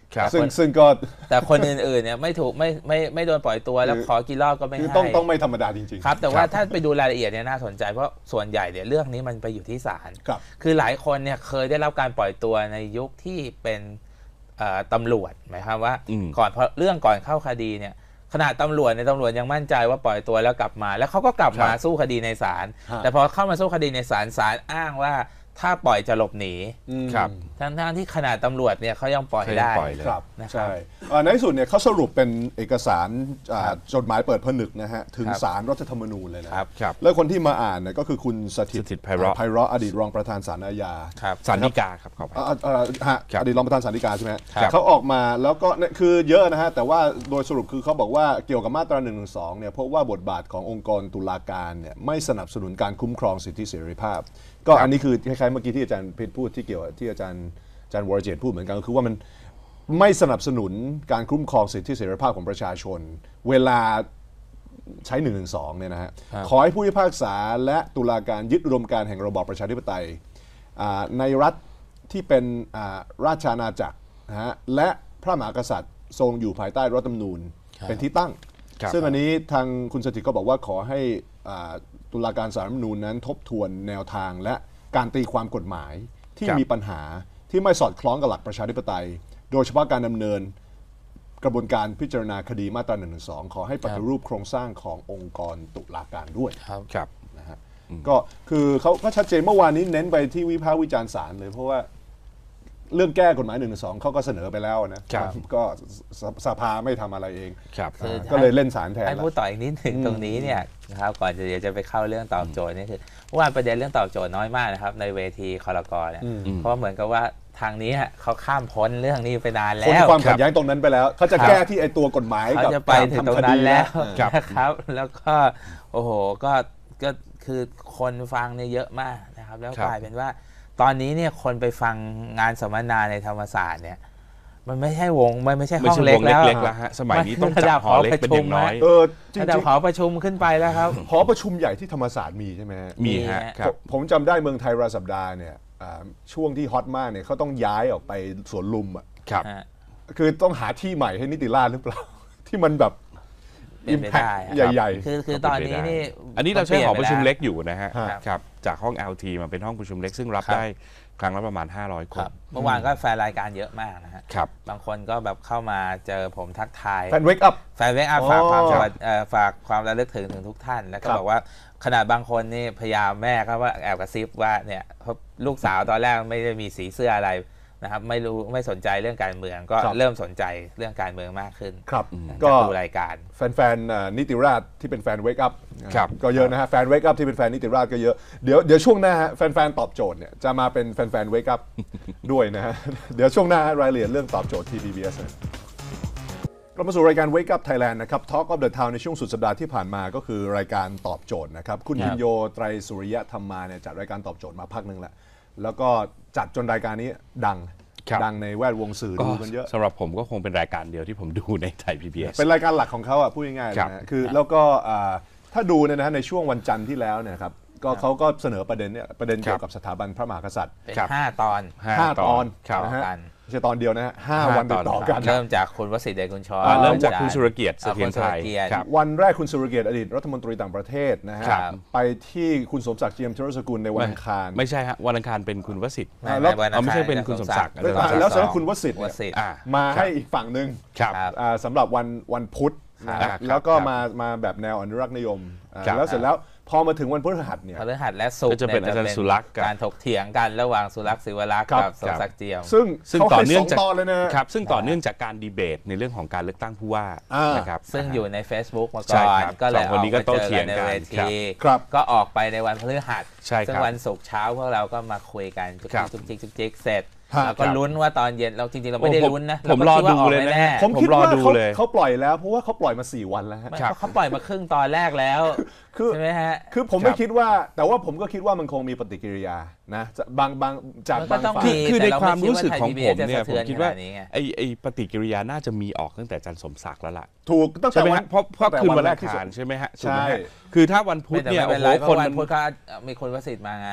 ครับซึ่งก็แต่คนอื่นๆเนี่ยไม่ถูกไม่โดนปล่อยตัวแล้วขอกี่รอบก็ไม่คือให้ต้องไม่ธรรมดาจริงๆครับแต่ว่าถ้าไปดูรายละเอียดเนี่ยน่าสนใจเพราะส่วนใหญ่เนี่ยเรื่องนี้มันไปอยู่ที่ศาลครับคือหลายคนเนี่ยเคยได้รับการปล่อยตัวในยุคที่เป็นตำรวจหมายความว่า ก่อนเพราะเรื่องก่อนเข้าคดีเนี่ยขนาดตำรวจยังมั่นใจว่าปล่อยตัวแล้วกลับมาแล้วเขาก็กลับมาสู้คดีในศาลแต่พอเข้ามาสู้คดีในศาลอ้างว่าถ้าปล่อยจะหลบหนีครับทั้งที่ขนาดตำรวจเนี่ยเขายังปล่อยได้เขายังปล่อยเลยครับนะครับใช่ในที่สุดเนี่ยเขาสรุปเป็นเอกสารจดหมายเปิดผนึกนะฮะถึงครับศาลรัฐธรรมนูญเลยนะครับครับแล้วคนที่มาอ่านเนี่ยก็คือคุณสถิตสถิตไพเราะไพเราะอดีตรองประธานศาลอาญาครับศาลฎีกาครับขอไปอดีตรองประธานศาลฎีกาใช่ไหมครับเขาออกมาแล้วก็เนี่ยคือเยอะนะฮะแต่ว่าโดยสรุปคือเขาบอกว่าเกี่ยวกับมาตรา1 1 2เนี่ยพบว่าบทบาทขององค์กรตุลาการเนี่ยไม่สนับสนุนการคุ้มครองสิทธิเสรีภาพ ก็อันนี้คือคล้ายๆเมื่อกี้ที่อาจารย์เพชรพูดที่เกี่ยวที่อาจารย์วรเจตน์พูดเหมือนกันก็คือว่ามันไม่สนับสนุนการคุ้มครองสิทธิเสรีภาพของประชาชน เวลาใช้1 1 2เนี่ยนะฮะขอให้ผู้พิพากษาและตุลาการยึดอุดมการณ์แห่งระบอบประชาธิปไตยในรัฐที่เป็นราชอาณาจักรนะฮะและพระมหากษัตริย์ทรงอยู่ภายใต้รัฐธรรมนูญเป็นที่ตั้งครับซึ่งอันนี้ทางคุณสถิตก็บอกว่าขอให้ตุลาการศาลรัฐธรรมนูญนั้นทบทวนแนวทางและการตีความกฎหมายที่ครับมีปัญหาที่ไม่สอดคล้องกับหลักประชาธิปไตย โดยเฉพาะการดำเนินกระบวนการพิจารณาคดีมาตรา1 1 2ขอให้ปฏิรูปโครงสร้างขององค์กรตุลาการด้วยครับนะฮะก็คือเขาก็ชัดเจนเมื่อวานนี้เน้นไปที่วิพากษ์วิจารณ์ศาลเลยเพราะว่าเรื่องแก้กฎหมาย1 1 2เขาก็เสนอไปแล้วนะครับ ก็สภาไม่ทำอะไรเองครับคือก็เลยเล่นศาลแทนให้แล้วพูดต่ออีกนิดหนึ่งตรงนี้เนี่ยนะครับก่อนเดี๋ยวจะไปเข้าเรื่องตอบโจทย์นี่คือเมื่อวานประเด็นเรื่องตอบโจทย์น้อยมากนะครับในเวทีคลกเนี่ยเพราะเหมือนกับว่าทางนี้เขาข้ามพ้นเรื่องนี้ไปนานคนแล้วความขัดแย้งตรงนั้นไปแล้วเขาจะแก้ที่ไอตัวกฎหมายเขากับจะไปถึงตรงนั้นแล้วครับนะครับแล้วก็โอ้โหก็คือคนฟังเนี่ยเยอะมากนะครับแล้วกลายเป็นว่าตอนนี้เนี่ยคนไปฟังงานสัมมนาในธรรมศาสตร์เนี่ยมันไม่ใช่วงไม่ใช่ห้องเล็กแล้วแล้วฮะสมัยนี้ต้องจัดหอเล็กเป็นอย่างน้อยจริงระดับหอประชุมขึ้นไปแล้วครับหอประชุมใหญ่ที่ธรรมศาสตร์มีใช่ไหมฮะมีฮะครับผมจำได้เมืองไทยรายสัปดาห์เนี่ยช่วงที่ฮอตมากเนี่ยเขาต้องย้ายออกไปสวนลุมอ่ะครับคือต้องหาที่ใหม่ให้นิติราษฎร์หรือเปล่า ที่มันแบบเป็นไปได้ impact ใหญ่คือตอนนี้นี่อันนี้เราใช้หอประชุมเล็กอยู่นะฮะฮะครับจากห้อง LT มาเป็นห้องประชุมเล็กซึ่งรับครับได้ครั้งละประมาณ500 คคน รับเมื่อวานก็แฟนรายการเยอะมากนะฮะครับบางคนก็แบบเข้ามาเจอผมทักทายๆแฟนเวกอัพแฟนเวกอัพอ๋อฝากความสวัสดีฝากความระลึกถึงทุกท่าน แล้วก็ครับบอกว่าขนาดบางคนนี่พยายามแม่ก็ว่าแอบกระซิบว่าเนี่ยลูกสาวตอนแรกไม่ได้มีสีเสื้ออะไรนะครับไม่สนใจเรื่องการเมืองก็ครับเริ่มสนใจเรื่องการเมืองมากขึ้นครับก็ก็ดูรายการแฟนๆนิติราษฎร์ที่เป็นแฟนเวกอัพครับก็เยอะนะฮะแฟนเวกอัพที่เป็นแฟนนิติราษฎร์ก็เยอะเดี๋ยวช่วงหน้าฮะแฟนๆตอบโจทย์เนี่ยจะมาเป็นแฟนๆเวกอัพ ด้วยนะฮะ เดี๋ยวช่วงหน้ารายละเอียดเรื่องตอบโจทย์ที่ PBS เรามาสู่รายการ Wake Up Thailand นะครับ Talk of the Town ในช่วงสุดสัปดาห์ที่ผ่านมาก็คือรายการตอบโจทย์นะครับคุณครับพินโยไตรสุริยะธรรมาเนี่ยจัดรายการตอบโจทย์มาพักหนึ่งแล้วแล้วก็จัดจนรายการนี้ดังครับดังในแวดวงสื่อก็ดูกันเยอะสำหรับผมก็คงเป็นรายการเดียวที่ผมดูในไทย PBS เป็นรายการหลักของเขาอ่ะพูดง่ายๆครับนะฮะคือแล้วก็ถ้าดูเนี่ยนะฮะในช่วงวันจันทร์ที่แล้วเนี่ยครับก็เขาก็เสนอประเด็นเกี่ยวกับสถาบันพระมหากษัตริย์เป็นครับ 5 ตอน 5 ตอนครับนะฮะกันไม่ใช่ตอนเดียวนะฮะ5 วันติดต่อกันเริ่มจากคุณวสิทธิ์เดชกุลชรเริ่มจากคุณสุรเกียรติเสถียรไทยคุณสุรเกียรติครับวันแรกคุณสุรเกียรติอดีตรัฐมนตรีต่างประเทศนะฮะครับไปที่คุณสมศักดิ์เจียมธีรสกุลในวันอังคารไม่ใช่ฮะวันอังคารเป็นคุณวสิทธิ์ไม่แล้ววันอังคารไม่ใช่เป็นคุณสมศักดิ์แล้วเสร็จแล้วคุณวสิทธิ์วเนี่ยสิทธิ์อ่ามาให้อีกฝั่งหนึ่งครับครับสำหรับวันพุธนะครัฮะบแล้วก็ครับมาแบบแนวอนุรักษ์นิยมครับแล้วเสร็จแล้วพอมาถึงวันพฤหัสเนี่ยพฤหัสและศุกก็ร์จะเป็นอาจารย์สุรักษ์กับการถกเถียงกันระหว่างสุรักษ์ศิวรักษ์ครับกับสมศักดิ์เจียมซึ่งต่อเขาให้เนื่องสจากตอนเลยนะฮะครับซึ่งต่อเนื่องจากการดีเบตในเรื่องของการเลือกตั้งผู้ว่าอ่านนะครับซึ่งอยู่ใน Facebook มาใช่ก่อนครับก็เลยสองคนนี้ก็โต้เถียงในกันเวทีครับก็ออกไปในวันพฤหัสใช่ครับซึ่งวันศุกร์เช้าพวกเราก็มาคุยกันจุกครับจิกจุกจิกเสร็จฮะเราก็ลุ้นว่าตอนเย็นเราจริงๆเราไม่ได้โอ้ผมลุ้นนะผมรอดูเลยนะแน่ผมคิดผมรอว่าดูเลยเขาปล่อยแล้วเพราะว่าเขาปล่อยมา4 วันแล้วฮะไม่ครับเขาปล่อยมาครึ่งตอนแรกแล้วคือใช่ไหมฮะคือผมไม่คิดว่าแต่ว่าผมก็คิดว่ามันคงมีปฏิกิริยานะจะบางจากมันก็บางต้องฝ่ายมีคือแต่ในเราความไม่คิดรู้สึกว่าของไทยผม PBS เนี่ยจะสะเทืผอมคิดว่าขนานี้ไงไอ้ปฏิกิริยาน่าจะมีออกตั้งแต่อาจารย์สมศักดิ์แล้วล่ะถูกตั้งใช่แต่ไหมวันฮะเพราะตั้งแต่คืนวันแรแรกกที่สุดขานใช่ไหมฮะใช่ถูกไหมฮะคือถ้าวันพุธไม่แต่เนี่ยไม่โอ้เป็นโหไรเพคนราะวันมันพุธก็มีคุณวสิทธิ์มาไง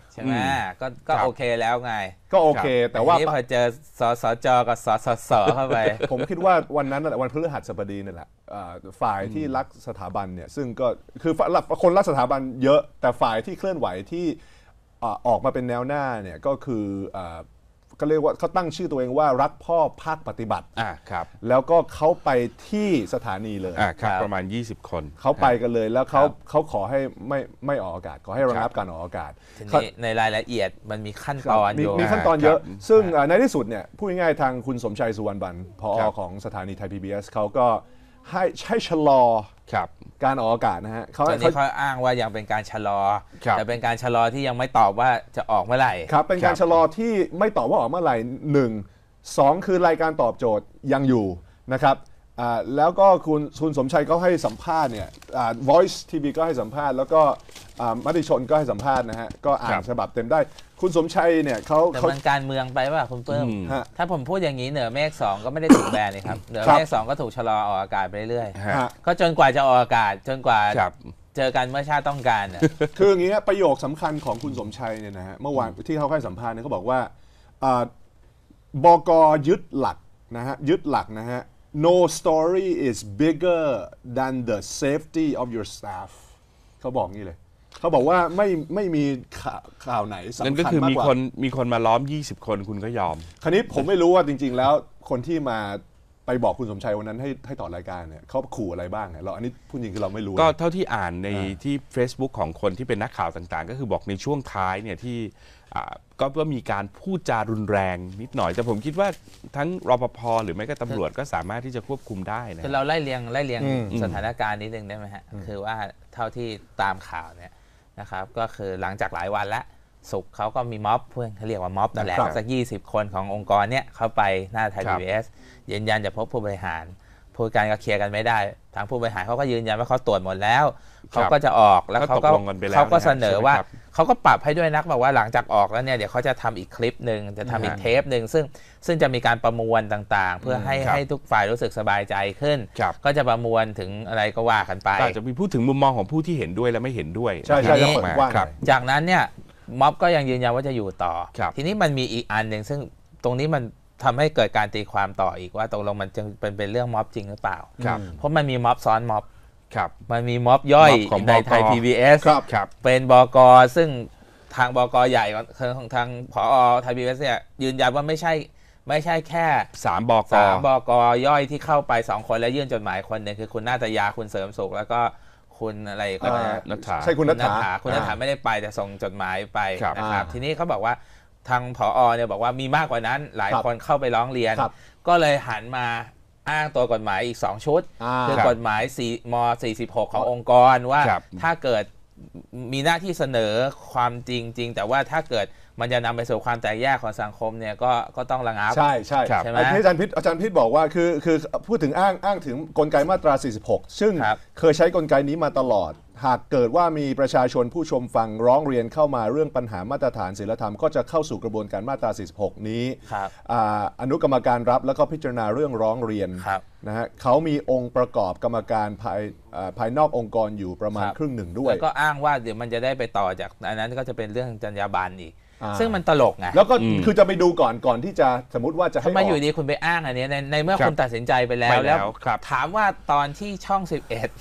ใช่ไหมก็โอเคแล้วไงก็โอเคแต่ว่าทีนี้พอเจอสจกับสสเข้าไปผมคิดว่าวันนั้นวันพฤหัสบดีนี่แหละฝ่ายที่รักสถาบันเนี่ยซึ่งก็คือคนรักสถาบันเยอะแต่ฝ่ายที่เคลื่อนไหวที่ออกมาเป็นแนวหน้าเนี่ยก็คือก็เรียกว่าเขาตั้งชื่อตัวเองว่ารักพ่อภาคปฏิบัติครับแล้วก็เขาไปที่สถานีเลยครับประมาณ20 คนเขาไปกันเลยแล้วเขาขอให้ไม่ออกอากาศขอให้ระงับการออกอากาศทีนี้ในรายละเอียดมันมีขั้นตอนอยู่มีขั้นตอนเยอะ ซึ่งในที่สุดเนี่ยพูดง่ายๆทางคุณสมชัยสุวรรณบันผอ.ของสถานีไทย PBS เขาก็ให้ชะลอการออกอากาศนะฮะตอนนี้เขาอ้างว่ายังเป็นการชะลอแต่เป็นการชะลอที่ยังไม่ตอบว่าจะออกเมื่อไหร่ครับเป็นการชะลอที่ไม่ตอบว่าออกเมื่อไหร่1 2คือรายการตอบโจทย์ยังอยู่นะครับแล้วก็คุณสมชัยก็ให้สัมภาษณ์เนี่ยVoice TV ก็ให้สัมภาษณ์แล้วก็มติชนก็ให้สัมภาษณ์นะฮะก็อ่านฉบับเต็มได้คุณสมชัยเนี่ยแต่มันการเมืองไปป่ะคุณเปิ้มถ้าผมพูดอย่างนี้เหนือเมฆ2ก็ไม่ได้ถูกแบนเลยครับเหนือเมฆ2ก็ถูกชะลอออกอากาศไปเรื่อยก็จนกว่าจะออกอากาศจนกว่าเจอกันเมื่อชาติต้องการคืออย่างนี้ประโยคสำคัญของคุณสมชัยเนี่ยนะฮะเมื่อวานที่เขาให้สัมภาษณ์เนี่ยเขาบอกว่าบก.ยึดหลักนะฮะยึดหลักนะฮะNo story is bigger than the safety of your staff เขาบอกงี้เลยเขาบอกว่าไม่มีข่าวไหนสำคัญมากกว่านั่นก็คือมีคนมาล้อม20 คนคุณก็ยอมคราวนี้ผมไม่รู้ว่าจริงๆแล้วคนที่มาไปบอกคุณสมชัยวันนั้นให้ต่อรายการเนี่ยเขาขู่อะไรบ้างเราอันนี้พูดจริงคือเราไม่รู้ก็เท่าที่อ่านในที่ Facebook ของคนที่เป็นนักข่าวต่างๆก็คือบอกในช่วงท้ายเนี่ยที่ก็มีการพูดจารุนแรงนิดหน่อยแต่ผมคิดว่าทั้งรปภหรือไม่ก็ตำรวจก็สามารถที่จะควบคุมได้นะคือเราไล่เรียงสถานการณ์นิดนึงได้ไหมฮะคือว่าเท่าที่ตามข่าวเนี่ยนะครับก็คือหลังจากหลายวันแล้วศุกร์เขาก็มีม็อบเพื่อนเขาเรียกว่าม็อบนั่นแหละสัก20 คนขององค์กรเนี่ยเข้าไปหน้าไทย PBS ยืนยันจะพบผู้บริหารพูดกันก็เคลียร์กันไม่ได้ทางผู้บริหารเขาก็ยืนยันว่าเขาตรวจหมดแล้วเขาก็จะออกแล้วเขาก็เสนอว่าเขาก็ปรับให้ด้วยนักบอกว่าหลังจากออกแล้วเนี่ยเดี๋ยวเขาจะทำอีกคลิปหนึ่งจะทำอีกเทปหนึ่งซึ่งจะมีการประมวลต่างๆเพื่อให้ทุกฝ่ายรู้สึกสบายใจขึ้นก็จะประมวลถึงอะไรก็ว่ากันไปจะมีพูดถึงมุมมองของผู้ที่เห็นด้วยและไม่เห็นด้วยใช่จากนั้นเนี่ยม็อบก็ยังยืนยันว่าจะอยู่ต่อทีนี้มันมีอีกอันหนึ่งซึ่งตรงนี้มันทำให้เกิดการตีความต่ออีกว่าตกลงมันจะเป็นเรื่องม็อบจริงหรือเปล่าเพราะมันมีม็อบซ้อนม็อบมันมีม็อบย่อยในไทย PBS เป็นบก.ซึ่งทางบก.ใหญ่ของทางผอ.ไทย PBS เนี่ยยืนยันว่าไม่ใช่แค่ 3 บก.ย่อยที่เข้าไป2 คนและยื่นจดหมายคนหนึ่งคือคุณนาตยาคุณเสริมสุขแล้วก็คุณอะไรก็นัฐาใช่คุณนัฐาไม่ได้ไปแต่ส่งจดหมายไปนะครับทีนี้เขาบอกว่าทางผอ.เนี่ยบอกว่ามีมากกว่านั้นหลายคนเข้าไปร้องเรียนก็เลยหันมาอ้างตัวกฎหมายอีก2 ชุดคือกฎหมายม46ขององค์กรว่าถ้าเกิดมีหน้าที่เสนอความจริงแต่ว่าถ้าเกิดมันจะนำไปสู่ความแตกแยกของสังคมเนี่ยก็ต้องระงับใช่ไหมอาจารย์พิษบอกว่าคือพูดถึงอ้างถึงกลไกมาตรา46ซึ่งเคยใช้กลไกนี้มาตลอดหากเกิดว่ามีประชาชนผู้ชมฟังร้องเรียนเข้ามาเรื่องปัญหามาตรฐานศีลธรรมก็จะเข้าสู่กระบวนการมาตรา46นี้อนุกรรมการรับแล้วก็พิจารณาเรื่องร้องเรียนนะฮะเขามีองค์ประกอบกรรมการภายนอกองค์กรอยู่ประมาณครึ่งหนึ่งด้วยแล้วก็อ้างว่าเดี๋ยวมันจะได้ไปต่อจากอันนั้นก็จะเป็นเรื่องจรรยาบรรณอีกซึ่งมันตลกไงแล้วก็คือจะไปดูก่อนที่จะสมมติว่าจะให้ทำไมอยู่ดีคุณไปอ้างอันนี้ในเมื่อคุณตัดสินใจไปแล้วถามว่าตอนที่ช่อง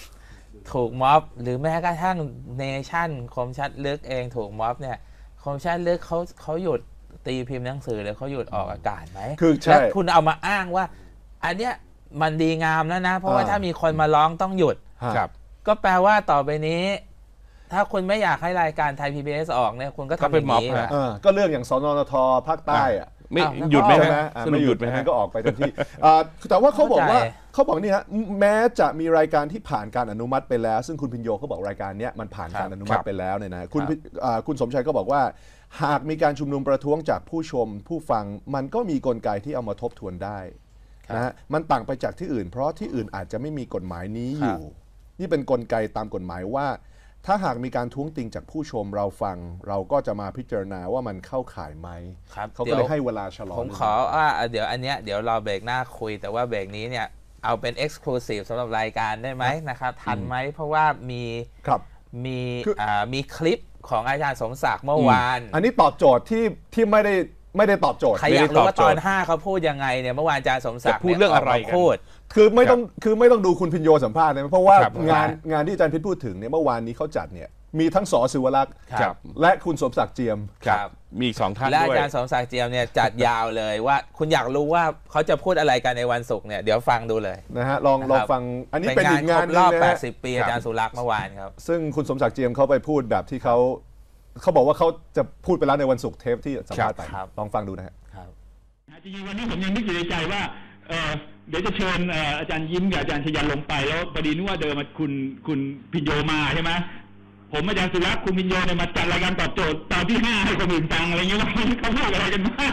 11ถูกม็อบหรือแม้กระทั่งเนชั่นคมชัดลึกเองถูกม็อบเนี่ยคมชัดลึกเขาหยุดตีพิมพ์หนังสือหรือเขาหยุดออกอากาศไหมแล้วคุณเอามาอ้างว่าอันเนี้ยมันดีงามแล้วนะเพราะว่าถ้ามีคนมาร้องต้องหยุดก็แปลว่าต่อไปนี้ถ้าคุณไม่อยากให้รายการไทย PBS ออกเนี่ยคุณก็ทำอย่างนี้ก็เรื่องอย่างสนนทภาคใต้อะไม่หยุดไหมไม่หยุดไหมก็ออกไปทันทีแต่ว่าเขาบอกนี่ฮะแม้จะมีรายการที่ผ่านการอนุมัติไปแล้วซึ่งคุณพิญโยเขาบอกรายการนี้มันผ่านการอนุมัติไปแล้วเนี่ยนะคุณสมชัยก็บอกว่าหากมีการชุมนุมประท้วงจากผู้ชมผู้ฟังมันก็มีกลไกที่เอามาทบทวนได้นะฮะมันต่างไปจากที่อื่นเพราะที่อื่นอาจจะไม่มีกฎหมายนี้อยู่นี่เป็นกลไกตามกฎหมายว่าถ้าหากมีการท้วงติงจากผู้ชมเราฟังเราก็จะมาพิจารณาว่ามันเข้าข่ายไหมเขาก็เลยให้เวลาชะลอผมขอว่าเดี๋ยวอันเนี้ยเดี๋ยวรอเบรกหน้าคุยแต่ว่าเบรกนี้เนี่ยเอาเป็น Exclusive สำหรับรายการได้ไหมนะครับทันไหมเพราะว่ามีคลิปของอาจารย์สมศักดิ์เมื่อวานอันนี้ตอบโจทย์ที่ไม่ได้ตอบโจทย์ใครอยากรู้ว่าตอน5เขาพูดยังไงเนี่ยเมื่อวานอาจารย์สมศักดิ์พูดเรื่องอะไรกันพูดคือไม่ต้องดูคุณพิญโยสัมภาษณ์นะเพราะว่างานที่อาจารย์พิษพูดถึงเนี่ยเมื่อวานนี้เขาจัดเนี่ยมีทั้งส.ศิวรักษ์และคุณสมศักดิ์เจียมครับมีอีก2 ท่านด้วยและอาจารย์สมศักดิ์เจียมเนี่ยจัดยาวเลยว่าคุณอยากรู้ว่าเขาจะพูดอะไรกันในวันศุกร์เนี่ยเดี๋ยวฟังดูเลยนะฮะลองฟังอันนี้เป็นอีกงานรอบนะ 80 ปีอาจารย์สุรักษ์เมื่อวานครับซึ่งคุณสมศักดิ์เจียมเขาไปพูดแบบที่เขาบอกว่าเขาจะพูดไปแล้วในวันศุกร์เทปที่สัมภาษณ์ไปลองฟังดูนะฮะจริงๆวันนี้ผมยังนึกอยู่ในใจว่าเดี๋ยวจะเชิญอาจารย์ยิ้มกับอาจารย์ชยันลงไปแล้วพอดีนึกว่าเดิมคุณพิญโยมาใช่ไหมผมอาจารย์สุรักษ์คุณพิญโยเนี่ยมาจัดรายการตอบโจทย์ตอนที่5ให้คนอื่นฟังอะไรเงี้ยว่าเขาพูดอะไรกันบ้าง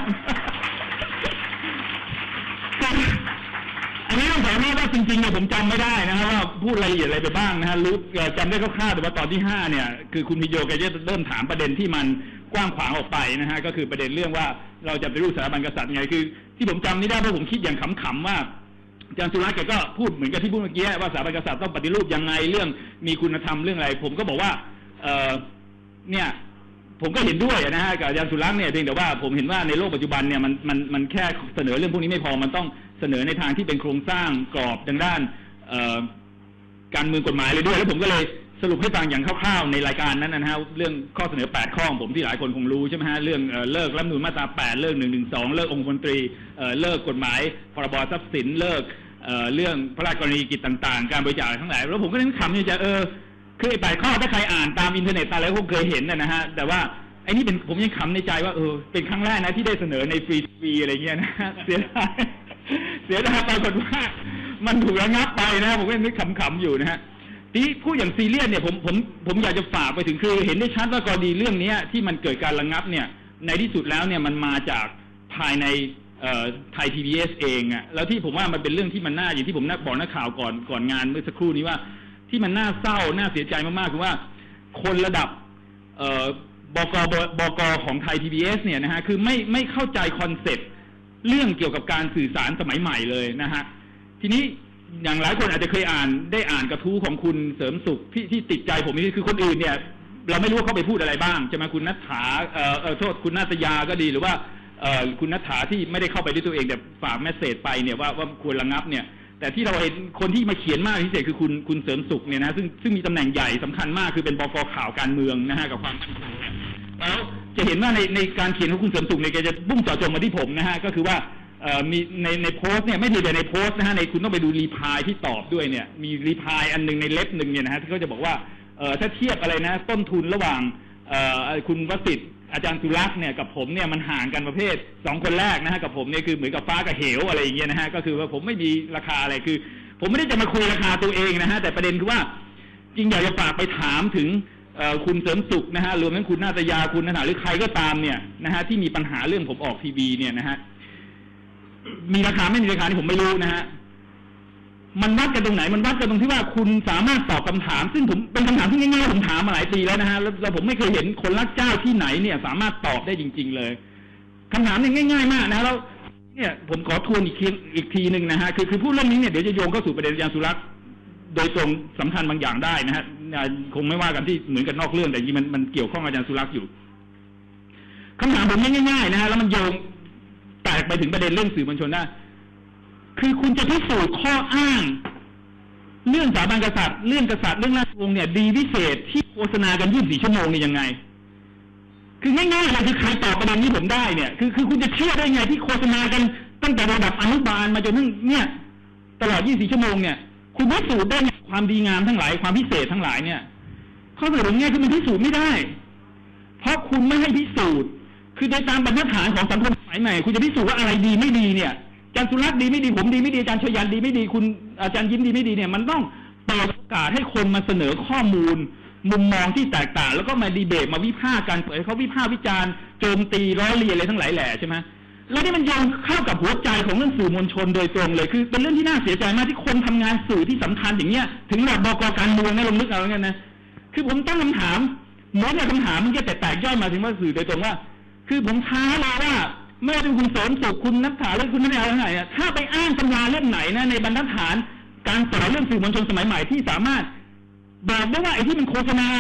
อันนี้ต้องขอโทษว่าจริงๆเนี่ยผมจำไม่ได้นะครับว่าพูดรายละเอียดอะไรไปบ้างนะฮะรู้จำได้คร่าวๆแต่ว่าตอนที่5เนี่ยคือคุณพิญโยแกจะเริ่มถามประเด็นที่มันกว้างขวางออกไปนะฮะก็คือประเด็นเรื่องว่าเราจะไปรูปสถาบันกษัตริย์ไงคือที่ผมจำนี่ได้เพราะผมคิดอย่างขำๆว่าอาจารย์สุรักษ์แกก็พูดเหมือนกับที่พูดเมื่อกี้ว่าสถาบันกษัตริย์ต้องปฏิรูปยังไงเรื่องมีคุณธรรมเรื่องอะไรผมก็บอกว่าเนี่ยผมก็เห็นด้วยนะฮะกับอาจารย์สุรักษ์เนี่ยเพียงแต่ว่าผมเห็นว่าในโลกปัจจุบันเนี่ยมันแค่เสนอเรื่องพวกนี้ไม่พอมันต้องเสนอในทางที่เป็นโครงสร้างกรอบทางด้านการเมืองกฎหมายเลยด้วยแล้วผมก็เลยสรุปให้ฟังอย่างคร่าวๆในรายการนั้นนะฮะเรื่องข้อเสนอ8ข้อของผมที่หลายคนคงรู้ใช่ไหมฮะเรื่องเลิกรัฐธรรมนูญมาตรา8เลิก112เลิกองค์มนตรีเลิกกฎหมายพรบทรัพย์สินเลิกเรื่องพระราชกรณียกิจต่างๆการบริจาคทั้งหลายแล้วผมก็นึกขำอยู่จะคือไอ้8ข้อถ้าใครอ่านตามอินเทอร์เน็ตอะไรคงเคยเห็นนะฮะแต่ว่าไอ้นี่เป็นผมยังขำในใจว่าเป็นครั้งแรกนะที่ได้เสนอในฟรีอะไรเงี้ยนะเสียดายปรากฏว่ามันถูกระงับไปนะผมก็นึกขำๆอยู่นะฮะที่พูดอย่างซีเรียสเนี่ยผมอยากจะฝากไปถึงคือเห็นได้ชัดว่ากรณีเรื่องนี้ที่มันเกิดการระงับเนี่ยในที่สุดแล้วเนี่ยมันมาจากภายในไทย PBS เองอ่ะแล้วที่ผมว่ามันเป็นเรื่องที่มันน่าอย่างที่ผมบอกนักข่าวก่อนงานเมื่อสักครู่นี้ว่าที่มันน่าเศร้าน่าเสียใจมากๆคือว่าคนระดับบก.ของไทย PBS เนี่ยนะฮะคือไม่เข้าใจคอนเซ็ปต์เรื่องเกี่ยวกับการสื่อสารสมัยใหม่เลยนะฮะทีนี้อย่างหลายคนอาจจะเคยได้อ่านกระทู้ของคุณเสริมสุขที่ติดใจผมนี่คือคนอื่นเนี่ยเราไม่รู้ว่าเขาไปพูดอะไรบ้างใช่ไหมคุณณัฐฐาโทษคุณนาตยาก็ดีหรือว่าคุณณัฐฐาที่ไม่ได้เข้าไปด้วยตัวเองแต่ฝากเมสเสจไปเนี่ยว่าควรระงับเนี่ยแต่ที่เราเห็นคนที่มาเขียนมากที่สุดคือคุณเสริมสุขเนี่ยนะซึ่งมีตำแหน่งใหญ่สำคัญมากคือเป็นบก.ข่าวการเมืองนะฮะกับความแล้วจะเห็นว่าในการเขียนของคุณเสริมสุขเนี่ยแกจะมุ่งเจาะจงมาที่ผมนะฮะก็คือว่ามีในโพสต์เนี่ยไม่ดีแต่ในโพสต์นะฮะในคุณต้องไปดูรีพลายที่ตอบด้วยเนี่ยมีรีพลายอันนึงในเล็บนึงเนี่ยนะฮะที่เขาจะบอกว่าถ้าเทียบอะไรนะต้นทุนระหว่างคุณวสิทธิ์อาจารย์สุรักษ์เนี่ยกับผมเนี่ยมันห่างกันประเภท2คนแรกนะฮะกับผมเนี่ยคือเหมือนกับฟ้ากับเหวอะไรอย่างเงี้ยนะฮะก็คือว่าผมไม่มีราคาอะไรคือผมไม่ได้จะมาคุยราคาตัวเองนะฮะแต่ประเด็นคือว่าจริงอยากจะฝากไปถามถึงคุณเสริมสุขนะฮะรวมทั้งคุณนาตยาคุณณัฐฐาหรือใครก็ตามเนี่ยนะฮะที่มีปัญหาเรื่องผมออกทีวีเนี่ยนะฮะมีราคาไม่มีราคาที่ผมไม่รู้นะฮะมันวัดกันตรงไหนมันวัดกันตรงที่ว่าคุณสามารถตอบคำถามซึ่งผมเป็นคำถามที่ง่ายๆผมถามมาหลายปีแล้วนะฮะแล้วผมไม่เคยเห็นคนรักเจ้าที่ไหนเนี่ยสามารถตอบได้จริงๆเลยคำถามเนี่ยง่ายๆมากนะแล้วเนี่ยผมขอทวนอีกทีหนึ่งนะฮะคือพูดเรื่องนี้เนี่ยเดี๋ยวจะโยงเข้าสู่ประเด็นอาจารย์สุรักษ์โดยตรงสำคัญบางอย่างได้นะฮะคงไม่ว่ากันที่เหมือนกันนอกเรื่องแต่จริงมันเกี่ยวข้องอาจารย์สุรักษ์อยู่คำถามผมง่ายๆนะฮะแล้วมันโยงแตกไปถึงประเด็นเรื่องสื่อมวลชนได้คือคุณจะพิสูจน์ข้ออ้างเรื่องสถาบันกษัตริย์เรื่องกษัตริย์เรื่องราชวงศ์เนี่ยดีวิเศษที่โฆษณากัน24 ชั่วโมงนี่ยังไงคือง่ายๆเลยคือใครตอบประเด็นนี้ผมได้เนี่ยคือคุณจะเชื่อได้ไงที่โฆษณากันตั้งแต่ระดับอนุบาลมาจนถึงเนี่ยตลอด24 ชั่วโมงเนี่ยคุณพิสูจน์ได้ความดีงามทั้งหลายความพิเศษทั้งหลายเนี่ยข้อสรุปง่ายคือมันพิสูจน์ไม่ได้เพราะคุณไม่ให้พิสูจน์คือโดยตามบรรทัดฐานของสังคมสมัยใหม่คุณจะพิสูจน์ว่าอะไรดีไม่ดีเนี่ยอาจารย์สุรักษ์ดีไม่ดีผมดีไม่ดีอาจารย์ชยันดีไม่ดีคุณอาจารย์ยิ้มดีไม่ดีเนี่ยมันต้องเปิดโอกาสให้คนมาเสนอข้อมูลมุมมองที่แตกต่างแล้วก็มาดีเบตมาวิพากษ์กันเปิดเขาวิพากษ์วิจารณ์โจมตีล้อเลียนอะไรทั้งหลายแหล่ใช่ไหมแล้วนี่มันโยงเข้ากับหัวใจของเรื่องสื่อมวลชนโดยตรงเลยคือเป็นเรื่องที่น่าเสียใจมากที่คนทำงานสื่อที่สำคัญอย่างเงี้ยถึงระดับบก.การเมืองนะลองนึกเอาแล้วกันนะคือผมตั้งคำถามเหมือนกับคำถามมันจะแตกย่อยมาถึงว่าสื่อโดยตรงว่าคือผมท้าเลยว่าไม่ว่าเป็นคุณเสริมสุขคุณณัฐฐาหรือคุณณัฐฐาอะไรเนี่ยถ้าไปอ้างตำราเล่มไหนนะในบรรทัดฐานการสอนเรื่องสื่อมวลชนสมัยใหม่ที่สามารถบอกได้ว่าไอ้ที่มันโฆษณา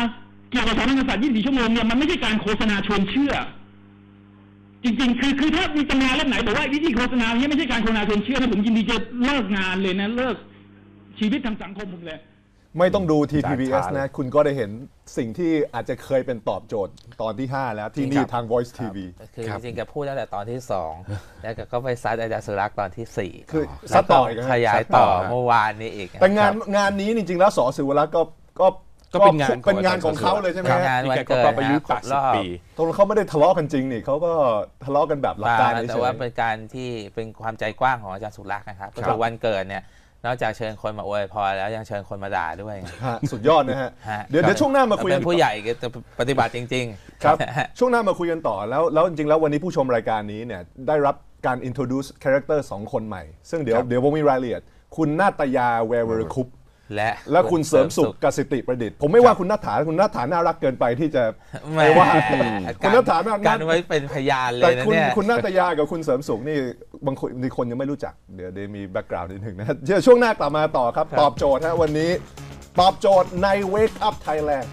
เกี่ยวกับสถาบันกษัตริย์24 ชั่วโมงเนี่ยมันไม่ใช่การโฆษณาชวนเชื่อจริงๆคือถ้ามีตำราเล่มไหนบอกว่าวิธีโฆษณาเนี่ยไม่ใช่การโฆษณาชวนเชื่อนะผมยินดีจะเลิกงานเลยนะเลิกชีวิตทางสังคมผมเลยไม่ต้องดู TPBS นะคุณก็ได้เห็นสิ่งที่อาจจะเคยเป็นตอบโจทย์ตอนที่ 5 แล้วที่นี่ทาง Voice TV คือจริงๆแกพูดตั้งแต่ตอนที่ 2 แล้วก็ไปซัดอาจารย์สุรักษ์ตอนที่ 4 คือซัดต่ออีกขยายต่อเมื่อวานนี้อีกแต่งานนี้จริงๆแล้วส.ศิวรักษ์ก็เป็นงานของเขาเลยใช่ไหมงานวันเกิดประยุทธ์80 ปีตรงเขาไม่ได้ทะเลาะกันจริงนี่เขาก็ทะเลาะกันแบบหลักการเฉยๆแต่ว่าเป็นการที่เป็นความใจกว้างของอาจารย์สุรักษ์นะครับก็คือวันเกิดเนี่ยนอกจากเชิญคนมาอวยพรแล้วยังเชิญคนมาด่าด้วยสุดยอดนะฮะเดี๋ยวช่วงหน้ามาคุยกันเป็นผู้ใหญ่ก็จะปฏิบัติจริงๆครับช่วงหน้ามาคุยกันต่อแล้วจริงๆแล้ววันนี้ผู้ชมรายการนี้เนี่ยได้รับการ introduce character 2 คนใหม่ซึ่งเดี๋ยวผมมีรายละเอียดคุณนาตยาแวร์เวอร์คุปและคุณเสริมสุขกสิติประดิษฐ์ผมไม่ว่าคุณนัทธาน่ารักเกินไปที่จะไม่ว่าคุณนัทธาการไว้เป็นพยานเลยนะเนี่ยคุณนาตยากับคุณเสริมสุขนี่บางคนยังไม่รู้จักเดี๋ยวมีแบ็กกราวด์นิดหนึ่งนะเดี๋ยวช่วงหน้ากลับมาต่อครับตอบโจทย์ฮะวันนี้ตอบโจทย์ใน Wake Up Thailand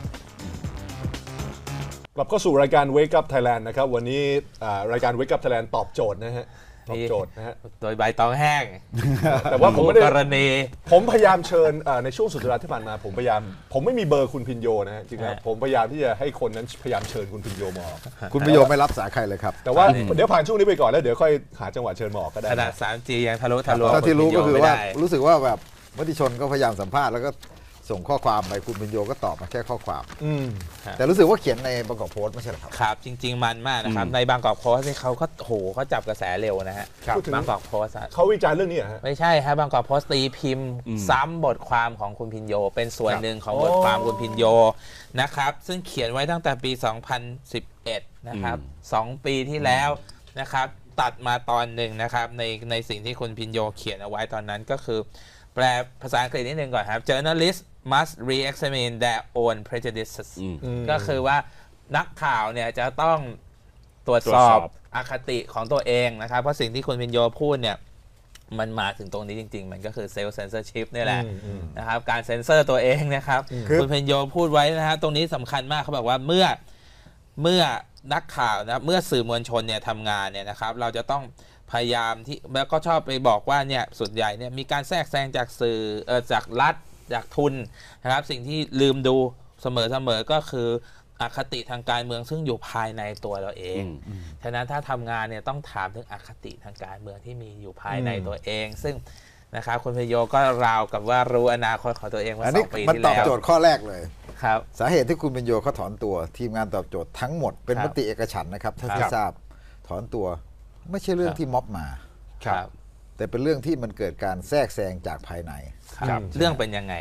กลับเข้าสู่รายการ Wake Up Thailand นะครับวันนี้รายการ Wake Up Thailand ตอบโจทย์นะฮะตอบโจทย์นะฮะโดยใบตองแห้งแต่ว่าผมไม่ได้กรณีผมพยายามเชิญในช่วงสุดสัปดาห์ที่ผ่านมาผมไม่มีเบอร์คุณพินโยนะฮะจริงๆผมพยายามที่จะให้คนนั้นพยายามเชิญคุณพินโยมาคุณพินโยไม่รับสายใครเลยครับแต่ว่าเดี๋ยวผ่านช่วงนี้ไปก่อนแล้วเดี๋ยวค่อยหาจังหวะเชิญมาออกก็ได้ขนาด 3G ยังทะลุที่รู้ก็คือว่ารู้สึกว่าแบบมติชนก็พยายามสัมภาษณ์แล้วก็ส่งข้อความไปคุณพินโยก็ตอบมาแค่ข้อความแต่รู้สึกว่าเขียนในบางกอกโพสต์ไม่ใช่หรอครับครับจริงๆมันมากนะครับในบางกอกโพสต์นี่เขาก็เขาจับกระแสเร็วนะฮะบางกอกโพสต์เขาวิจารณ์เรื่องนี้เหรอฮะไม่ใช่ฮะบางกอกโพสต์ตีพิมพ์ซ้ำบทความของคุณพินโยเป็นส่วนหนึ่งของบทความคุณพินโยนะครับซึ่งเขียนไว้ตั้งแต่ปี 2011 นะครับ2 ปีที่แล้วนะครับตัดมาตอนหนึ่งนะครับในสิ่งที่คุณพินโยเขียนเอาไว้ตอนนั้นก็คือแปลภาษาอังกฤษนิดนึงก่อนครับ Journalists must re-examine their own prejudices ก็คือว่านักข่าวเนี่ยจะต้องตรวจสอบอคติของตัวเองนะครับเพราะสิ่งที่คุณพินโยพูดเนี่ยมันมาถึงตรงนี้จริงๆมันก็คือ self censorship นี่แหละนะครับการเซ็นเซอร์ตัวเองนะครับคุณพินโยพูดไว้นะฮะตรงนี้สำคัญมากเขาบอกว่าเมื่อนักข่าวนะเมื่อสื่อมวลชนเนี่ยทำงานเนี่ยนะครับเราจะต้องพยายามที่แล้วก็ชอบไปบอกว่าเนี่ยส่วนใหญ่เนี่ยมีการแทรกแซงจากสื่อจากรัฐจากทุนนะครับสิ่งที่ลืมดูเสมอก็คืออคติทางการเมืองซึ่งอยู่ภายในตัวเราเองฉะนั้นถ้าทำงานเนี่ยต้องถามถึงอคติทางการเมืองที่มีอยู่ภายในตัวเองซึ่งนะครับคุณพินโยก็ราวกับว่ารู้อนาคตของตัวเองมา2 ปีที่แล้วมันตอบโจทย์ข้อแรกเลยครับสาเหตุที่คุณพินโยเขาถอนตัวทีมงานตอบโจทย์ทั้งหมดเป็นมติเอกฉันท์นะครับถ้าที่ทราบถอนตัวไม่ใช่เรื่องที่ม็อบมาแต่เป็นเรื่องที่มันเกิดการแทรกแซงจากภายในเรื่องเป็นยังไง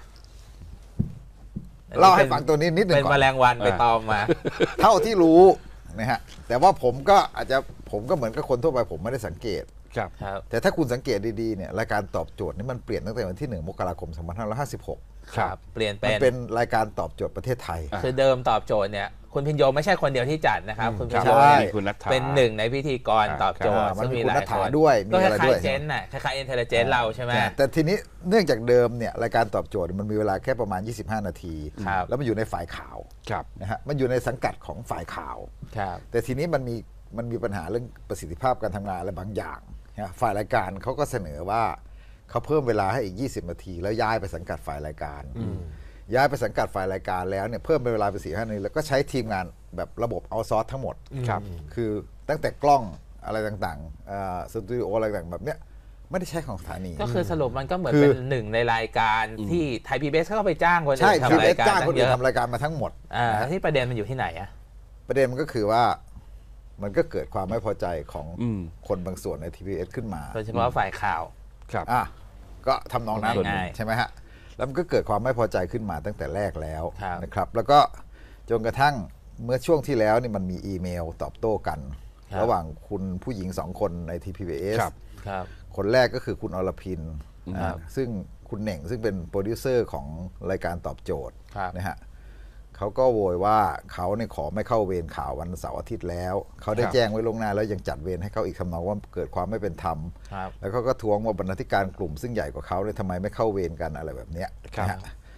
เล่าให้ฟังตัวนี้นิดนึงก่อนเป็นแมลงวันไปตอมมาเท่าที่รู้นะฮะแต่ว่าผมก็เหมือนกับคนทั่วไปผมไม่ได้สังเกตแต่ถ้าคุณสังเกตดีๆเนี่ยรายการตอบโจทย์นี่มันเปลี่ยนตั้งแต่วันที่1 มกราคม 2556 ครับเปลี่ยนเป็นรายการตอบโจทย์ประเทศไทยคือเดิมตอบโจทย์เนี่ยคุณพินโยไม่ใช่คนเดียวที่จัดนะครับคุณพินโยเป็นหนึ่งในพิธีกรตอบโจทย์ซึ่งมีหลายคนด้วยมีอะไรด้วยคล้ายๆเจนน่ะคล้ายๆอินเทลเจนเราใช่ไหมแต่ทีนี้เนื่องจากเดิมเนี่ยรายการตอบโจทย์มันมีเวลาแค่ประมาณ25 นาทีแล้วมันอยู่ในฝ่ายข่าวนะฮะมันอยู่ในสังกัดของฝ่ายข่าวแต่ทีนี้มันมีปัญหาเรื่องประสิทธิภาพการทำงานอะไรบางอย่างฝ่ายรายการเขาก็เสนอว่าเขาเพิ่มเวลาให้อีก20 นาทีแล้วย้ายไปสังกัดฝ่ายรายการย้ายไปสังกัดฝ่ายรายการแล้วเนี่ยเพิ่มเป็นเวลาไป4-5 นาทีแล้วก็ใช้ทีมงานแบบระบบเอาซอร์สทั้งหมดคือตั้งแต่กล้องอะไรต่างๆสตูดิโออะไรต่างๆแบบเนี้ยไม่ได้ใช้ของสถานีก็คือสรุปมันก็เหมือนเป็นหนึ่งในรายการที่ไทยพีบีเอสเขาก็ไปจ้างคนอื่นทำรายการจ้างคนอื่นทำรายการมาทั้งหมดที่ประเด็นมันอยู่ที่ไหนอะประเด็นมันก็คือว่ามันก็เกิดความไม่พอใจของคนบางส่วนใน TPBS ขึ้นมาโดยเฉพาะฝ่ายข่าวก็ทำนองนั้นใช่ไหมฮะแล้วมันก็เกิดความไม่พอใจขึ้นมาตั้งแต่แรกแล้วนะครับแล้วก็จนกระทั่งเมื่อช่วงที่แล้วนี่มันมีอีเมลตอบโต้กันระหว่างคุณผู้หญิง2 คนใน TPBS คนแรกก็คือคุณอรพินซึ่งคุณเหน่งซึ่งเป็นโปรดิวเซอร์ของรายการตอบโจทย์นะฮะเขาก็โวยว่าเขาเนี่ยขอไม่เข้าเวรข่าววันเสาร์อาทิตย์แล้วเขาได้แจ้งไว้ล่วงหน้าแล้วยังจัดเวรให้เขาอีกทำนองว่าเกิดความไม่เป็นธรรมแล้วเขาก็ท้วงว่าบรรณาธิการกลุ่มซึ่งใหญ่กว่าเขาเนี่ยทำไมไม่เข้าเวรกันอะไรแบบนี้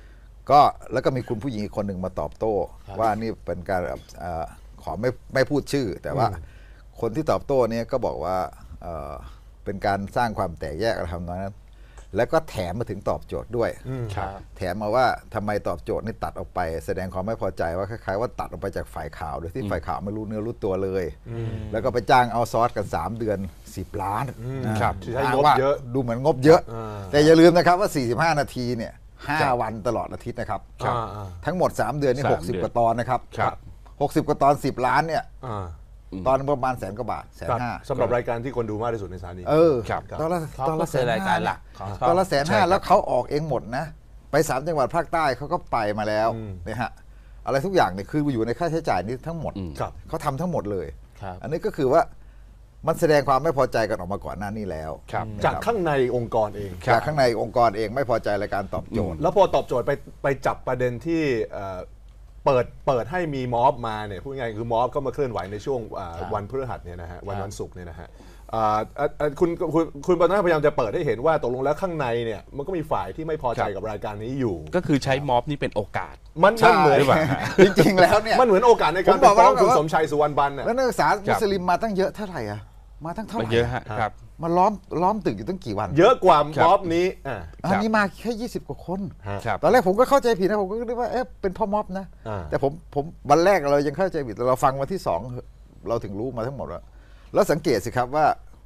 ก็แล้วก็มีคุณผู้หญิงอีกคนหนึ่งมาตอบโต้ว่านี่เป็นการขอไม่พูดชื่อ แต่ว่าคนที่ตอบโต้เนี่ยก็บอกว่าเป็นการสร้างความแตกแยกอะไรทำนองนั้นแล้วก็แถมมาถึงตอบโจทย์ด้วยแถมมาว่าทำไมตอบโจทย์นี่ตัดออกไปแสดงความไม่พอใจว่าคล้ายๆว่าตัดออกไปจากฝ่ายข่าวโดยที่ฝ่ายข่าวไม่รู้เนื้อรู้ตัวเลยแล้วก็ไปจ้างเอาซอสกัน3 เดือน10 ล้านใช้งบเยอะดูเหมือนงบเยอะแต่อย่าลืมนะครับว่า45 นาทีเนี่ย5 วันตลอดอาทิตย์นะครับทั้งหมด3 เดือนนี่60 กว่าตอนนะครับ60 กว่าตอน10 ล้านเนี่ยตอนประมาณ100,000 กว่าบาท150,000 สำหรับรายการที่คนดูมากที่สุดในสถานีตอนละรายการหลักตอนละ150,000แล้วเขาออกเองหมดนะไป3 จังหวัดภาคใต้เขาก็ไปมาแล้วนะฮะอะไรทุกอย่างเนี่ยคืออยู่ในค่าใช้จ่ายนี้ทั้งหมดเขาทำทั้งหมดเลยอันนี้ก็คือว่ามันแสดงความไม่พอใจกันออกมาก่อนหน้านี้แล้วจากข้างในองค์กรเองจากข้างในองค์กรเองไม่พอใจรายการตอบโจทย์แล้วพอตอบโจทย์ไปจับประเด็นที่เปิดให้มีม็อบมาเนี่ยพูดง่ายคือม็อบก็มาเคลื่อนไหวในช่วงวันพฤหัสเนี่ยนะฮะวันศุกร์เนี่ยนะฮะคุณปนัดพยายามจะเปิดให้เห็นว่าตกลงแล้วข้างในเนี่ยมันก็มีฝ่ายที่ไม่พอใจกับรายการนี้อยู่ก็คือใช้ม็อบนี่เป็นโอกาสมันเหมือนจริงๆแล้วเนี่ยมันเหมือนโอกาสในการฟ้องคุณสมชัยสุวรรณบรรณแล้วนักศึกษามุสลิมมาตั้งเยอะเท่าไหร่อะมาตั้งเท่าไหร่เยอะครับมาล้อมตึกอยู่ตั้งกี่วันเยอะกว่าม็อบนี้อันนี้มาแค่20 กว่าคนตอนแรกผมก็เข้าใจผิดนะผมก็คิดว่าเป็นพ่อม็อบนะแต่ผมวันแรกเรายังเข้าใจผิดแต่เราฟังวันที่2เราถึงรู้มาทั้งหมดแล้วสังเกตสิครับว่า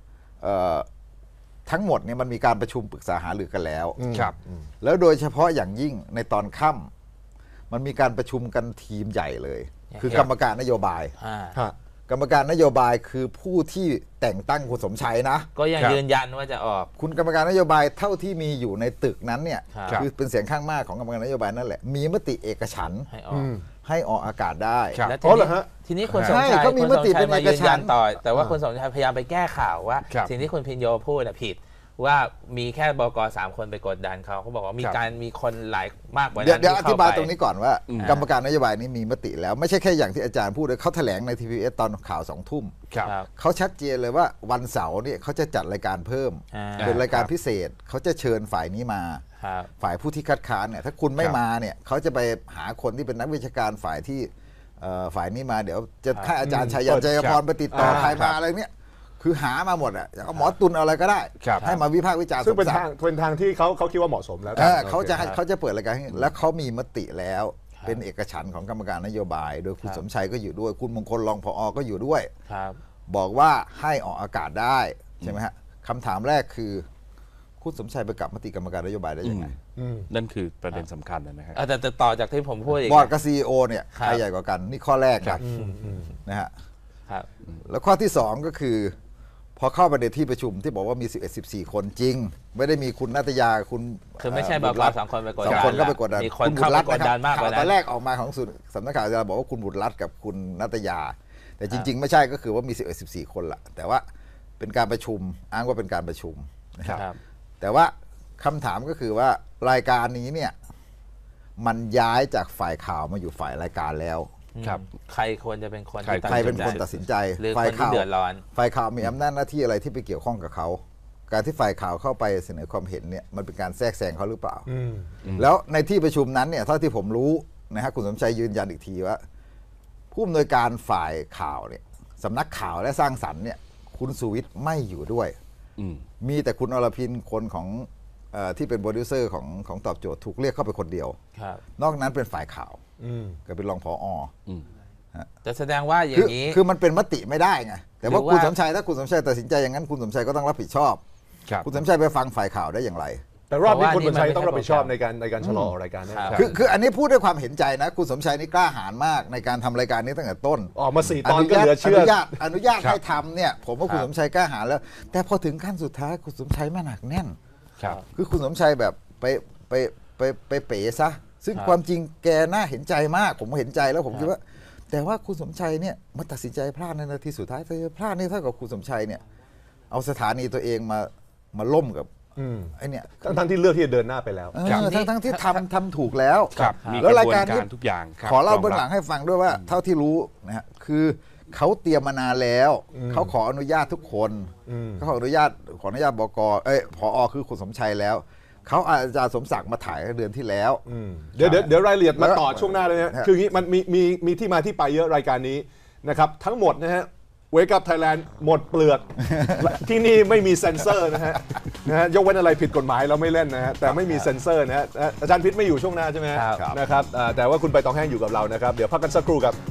ทั้งหมดเนี่ยมันมีการประชุมปรึกษาหารือกันแล้วแล้วโดยเฉพาะอย่างยิ่งในตอนค่ำมันมีการประชุมกันทีมใหญ่เลยคือกรรมการนโยบายกรรมการนโยบายคือผู้ที่แต่งตั้งคุณสมชัยนะก็ยังยืนยันว่าจะออกคุณกรรมการนโยบายเท่าที่มีอยู่ในตึกนั้นเนี่ยคือเป็นเสียงข้างมากของกรรมการนโยบายนั่นแหละมีมติเอกฉันท์ให้ออกอากาศได้ทีนี้คุณสมชัยก็มีมติเป็นเอกฉันท์ต่อแต่ว่าคุณสมชัยพยายามไปแก้ข่าวว่าสิ่งที่คุณพิญโยพูดผิดว่ามีแค่บก.3 คนไปกดดันเขาบอกว่ามีคนหลายมากกว่านั้นเดี๋ยวอธิบายตรงนี้ก่อนว่ากรรมการนโยบายนี้มีมติแล้วไม่ใช่แค่อย่างที่อาจารย์พูดเลยเขาแถลงใน TVS ตอนข่าว20:00 น.เขาชัดเจนเลยว่าวันเสาร์เนี่ยเขาจะจัดรายการเพิ่มเป็นรายการพิเศษเขาจะเชิญฝ่ายนี้มาฝ่ายผู้ที่คัดค้านเนี่ยถ้าคุณไม่มาเนี่ยเขาจะไปหาคนที่เป็นนักวิชาการฝ่ายนี้มาเดี๋ยวจะให้อาจารย์ชัยยันชัยพรไปติดต่อใครมาอะไรเนี่ยคือหามาหมดอ่ะเอาหมอตุลอะไรก็ได้ให้มาวิพากษ์วิจารณ์ซึ่งเป็นทางที่เขาคิดว่าเหมาะสมแล้วเขาจะเปิดรายการแล้วเขามีมติแล้วเป็นเอกฉันท์ของกรรมการนโยบายโดยคุณสมชัยก็อยู่ด้วยคุณมงคลรองผอ.ก็อยู่ด้วยบอกว่าให้ออกอากาศได้ใช่ไหมฮะคำถามแรกคือคุณสมชัยไปกลับมติกรรมการนโยบายได้ยังไงนั่นคือประเด็นสำคัญนะครับแต่ต่อจากที่ผมพูดอีกบอร์ดกับ CEO เนี่ยใครใหญ่กว่ากันนี่ข้อแรกนะฮะแล้วข้อที่2ก็คือพอเข้าไปในที่ประชุมที่บอกว่ามี11-14 คนจริงไม่ได้มีคุณนัตยาคุณคือไม่ใช่บก.2 คนไปกดดัน 2 คนก็ไปกดดันมีคนเข้าไปกดดันมากกว่านั้นตอนแรกออกมาของสำนักข่าวจะบอกว่าคุณบุตรรัตน์กับคุณนัตยาแต่จริงๆไม่ใช่ก็คือว่ามี11-14 คนละแต่ว่าเป็นการประชุมอ้างว่าเป็นการประชุมนะครับแต่ว่าคำถามก็คือว่ารายการนี้เนี่ยมันย้ายจากฝ่ายข่าวมาอยู่ฝ่ายรายการแล้วใครควรจะเป็นคนใครเป็นคนตัดสินใจฝ่ายข่าวฝ่ายข่าวมีอำนาจหน้าที่อะไรที่ไปเกี่ยวข้องกับเขาการที่ฝ่ายข่าวเข้าไปเสนอความเห็นเนี่ยมันเป็นการแทรกแซงเขาหรือเปล่าแล้วในที่ประชุมนั้นเนี่ยเท่าที่ผมรู้นะฮะคุณสมชัยยืนยันอีกทีว่าผู้อำนวยการฝ่ายข่าวเนี่ยสำนักข่าวและสร้างสรรค์เนี่ยคุณสุวิทย์ไม่อยู่ด้วยมีแต่คุณอรพินคนของที่เป็นโปรดิวเซอร์ของตอบโจทย์ถูกเรียกเข้าไปคนเดียวนอกนั้นเป็นฝ่ายข่าวก็เป็นรองผอ. จะแสดงว่าอย่างนี้คือมันเป็นมติไม่ได้ไงแต่ว่าคุณสมชัยถ้าคุณสมชัยตัดสินใจอย่างนั้นคุณสมชัยก็ต้องรับผิดชอบคุณสมชัยไปฟังฝ่ายข่าวได้อย่างไรแต่รอบนี้คุณสมชัยต้องรับผิดชอบในการชะลอรายการนี้คืออันนี้พูดด้วยความเห็นใจนะคุณสมชัยนี่กล้าหาญมากในการทำรายการนี้ตั้งแต่ต้นออกมา4 ตอนก็เหลือเชื่ออนุญาตให้ทำเนี่ยผมว่าคุณสมชัยกล้าหาญแล้วแต่พอถึงขั้นสุดท้ายคุณสมชัยไม่หนักแน่นคือคุณสมชัยแบบไปเป๋ซะซึ่งความจริงแกน่าเห็นใจมากผมเห็นใจแล้วผมคิดว่าแต่ว่าคุณสมชัยเนี่ยมันตัดสินใจพลาดในนาทีสุดท้ายแต่พลาดนี่เท่ากับคุณสมชัยเนี่ยเอาสถานีตัวเองมาล่มกับไอ้เนี่ยทั้งที่เลือกที่จะเดินหน้าไปแล้วทั้งที่ทำถูกแล้วแล้วรายการทุกอย่างขอเล่าเบื้องหลังให้ฟังด้วยว่าเท่าที่รู้นะฮะคือเขาเตรียมมานานแล้วเขาขออนุญาตทุกคนเขาขออนุญาตบก.ผอ.คือคุณสมชัยแล้วเขาอาจารย์สมศักดิ์มาถ่ายเดือนที่แล้วเดี๋ยวรายละเอียดมาต่อช่วงหน้าเลยนะคืออย่างนี้มันมีที่มาที่ไปเยอะรายการนี้นะครับทั้งหมดนะฮะWake Up Thailand หมดเปลือก ที่นี่ไม่มีเซ็นเซอร์นะฮะยกเว้นอะไรผิดกฎหมายเราไม่เล่นนะฮะแต่ไม่มีเซ็นเซอร์นะฮะอาจารย์พิษไม่อยู่ช่วงหน้าใช่ไหมนะครับแต่ว่าคุณใบตองแห้งอยู่กับเรานะครับเดี๋ยวพักกันสักครู่ครับ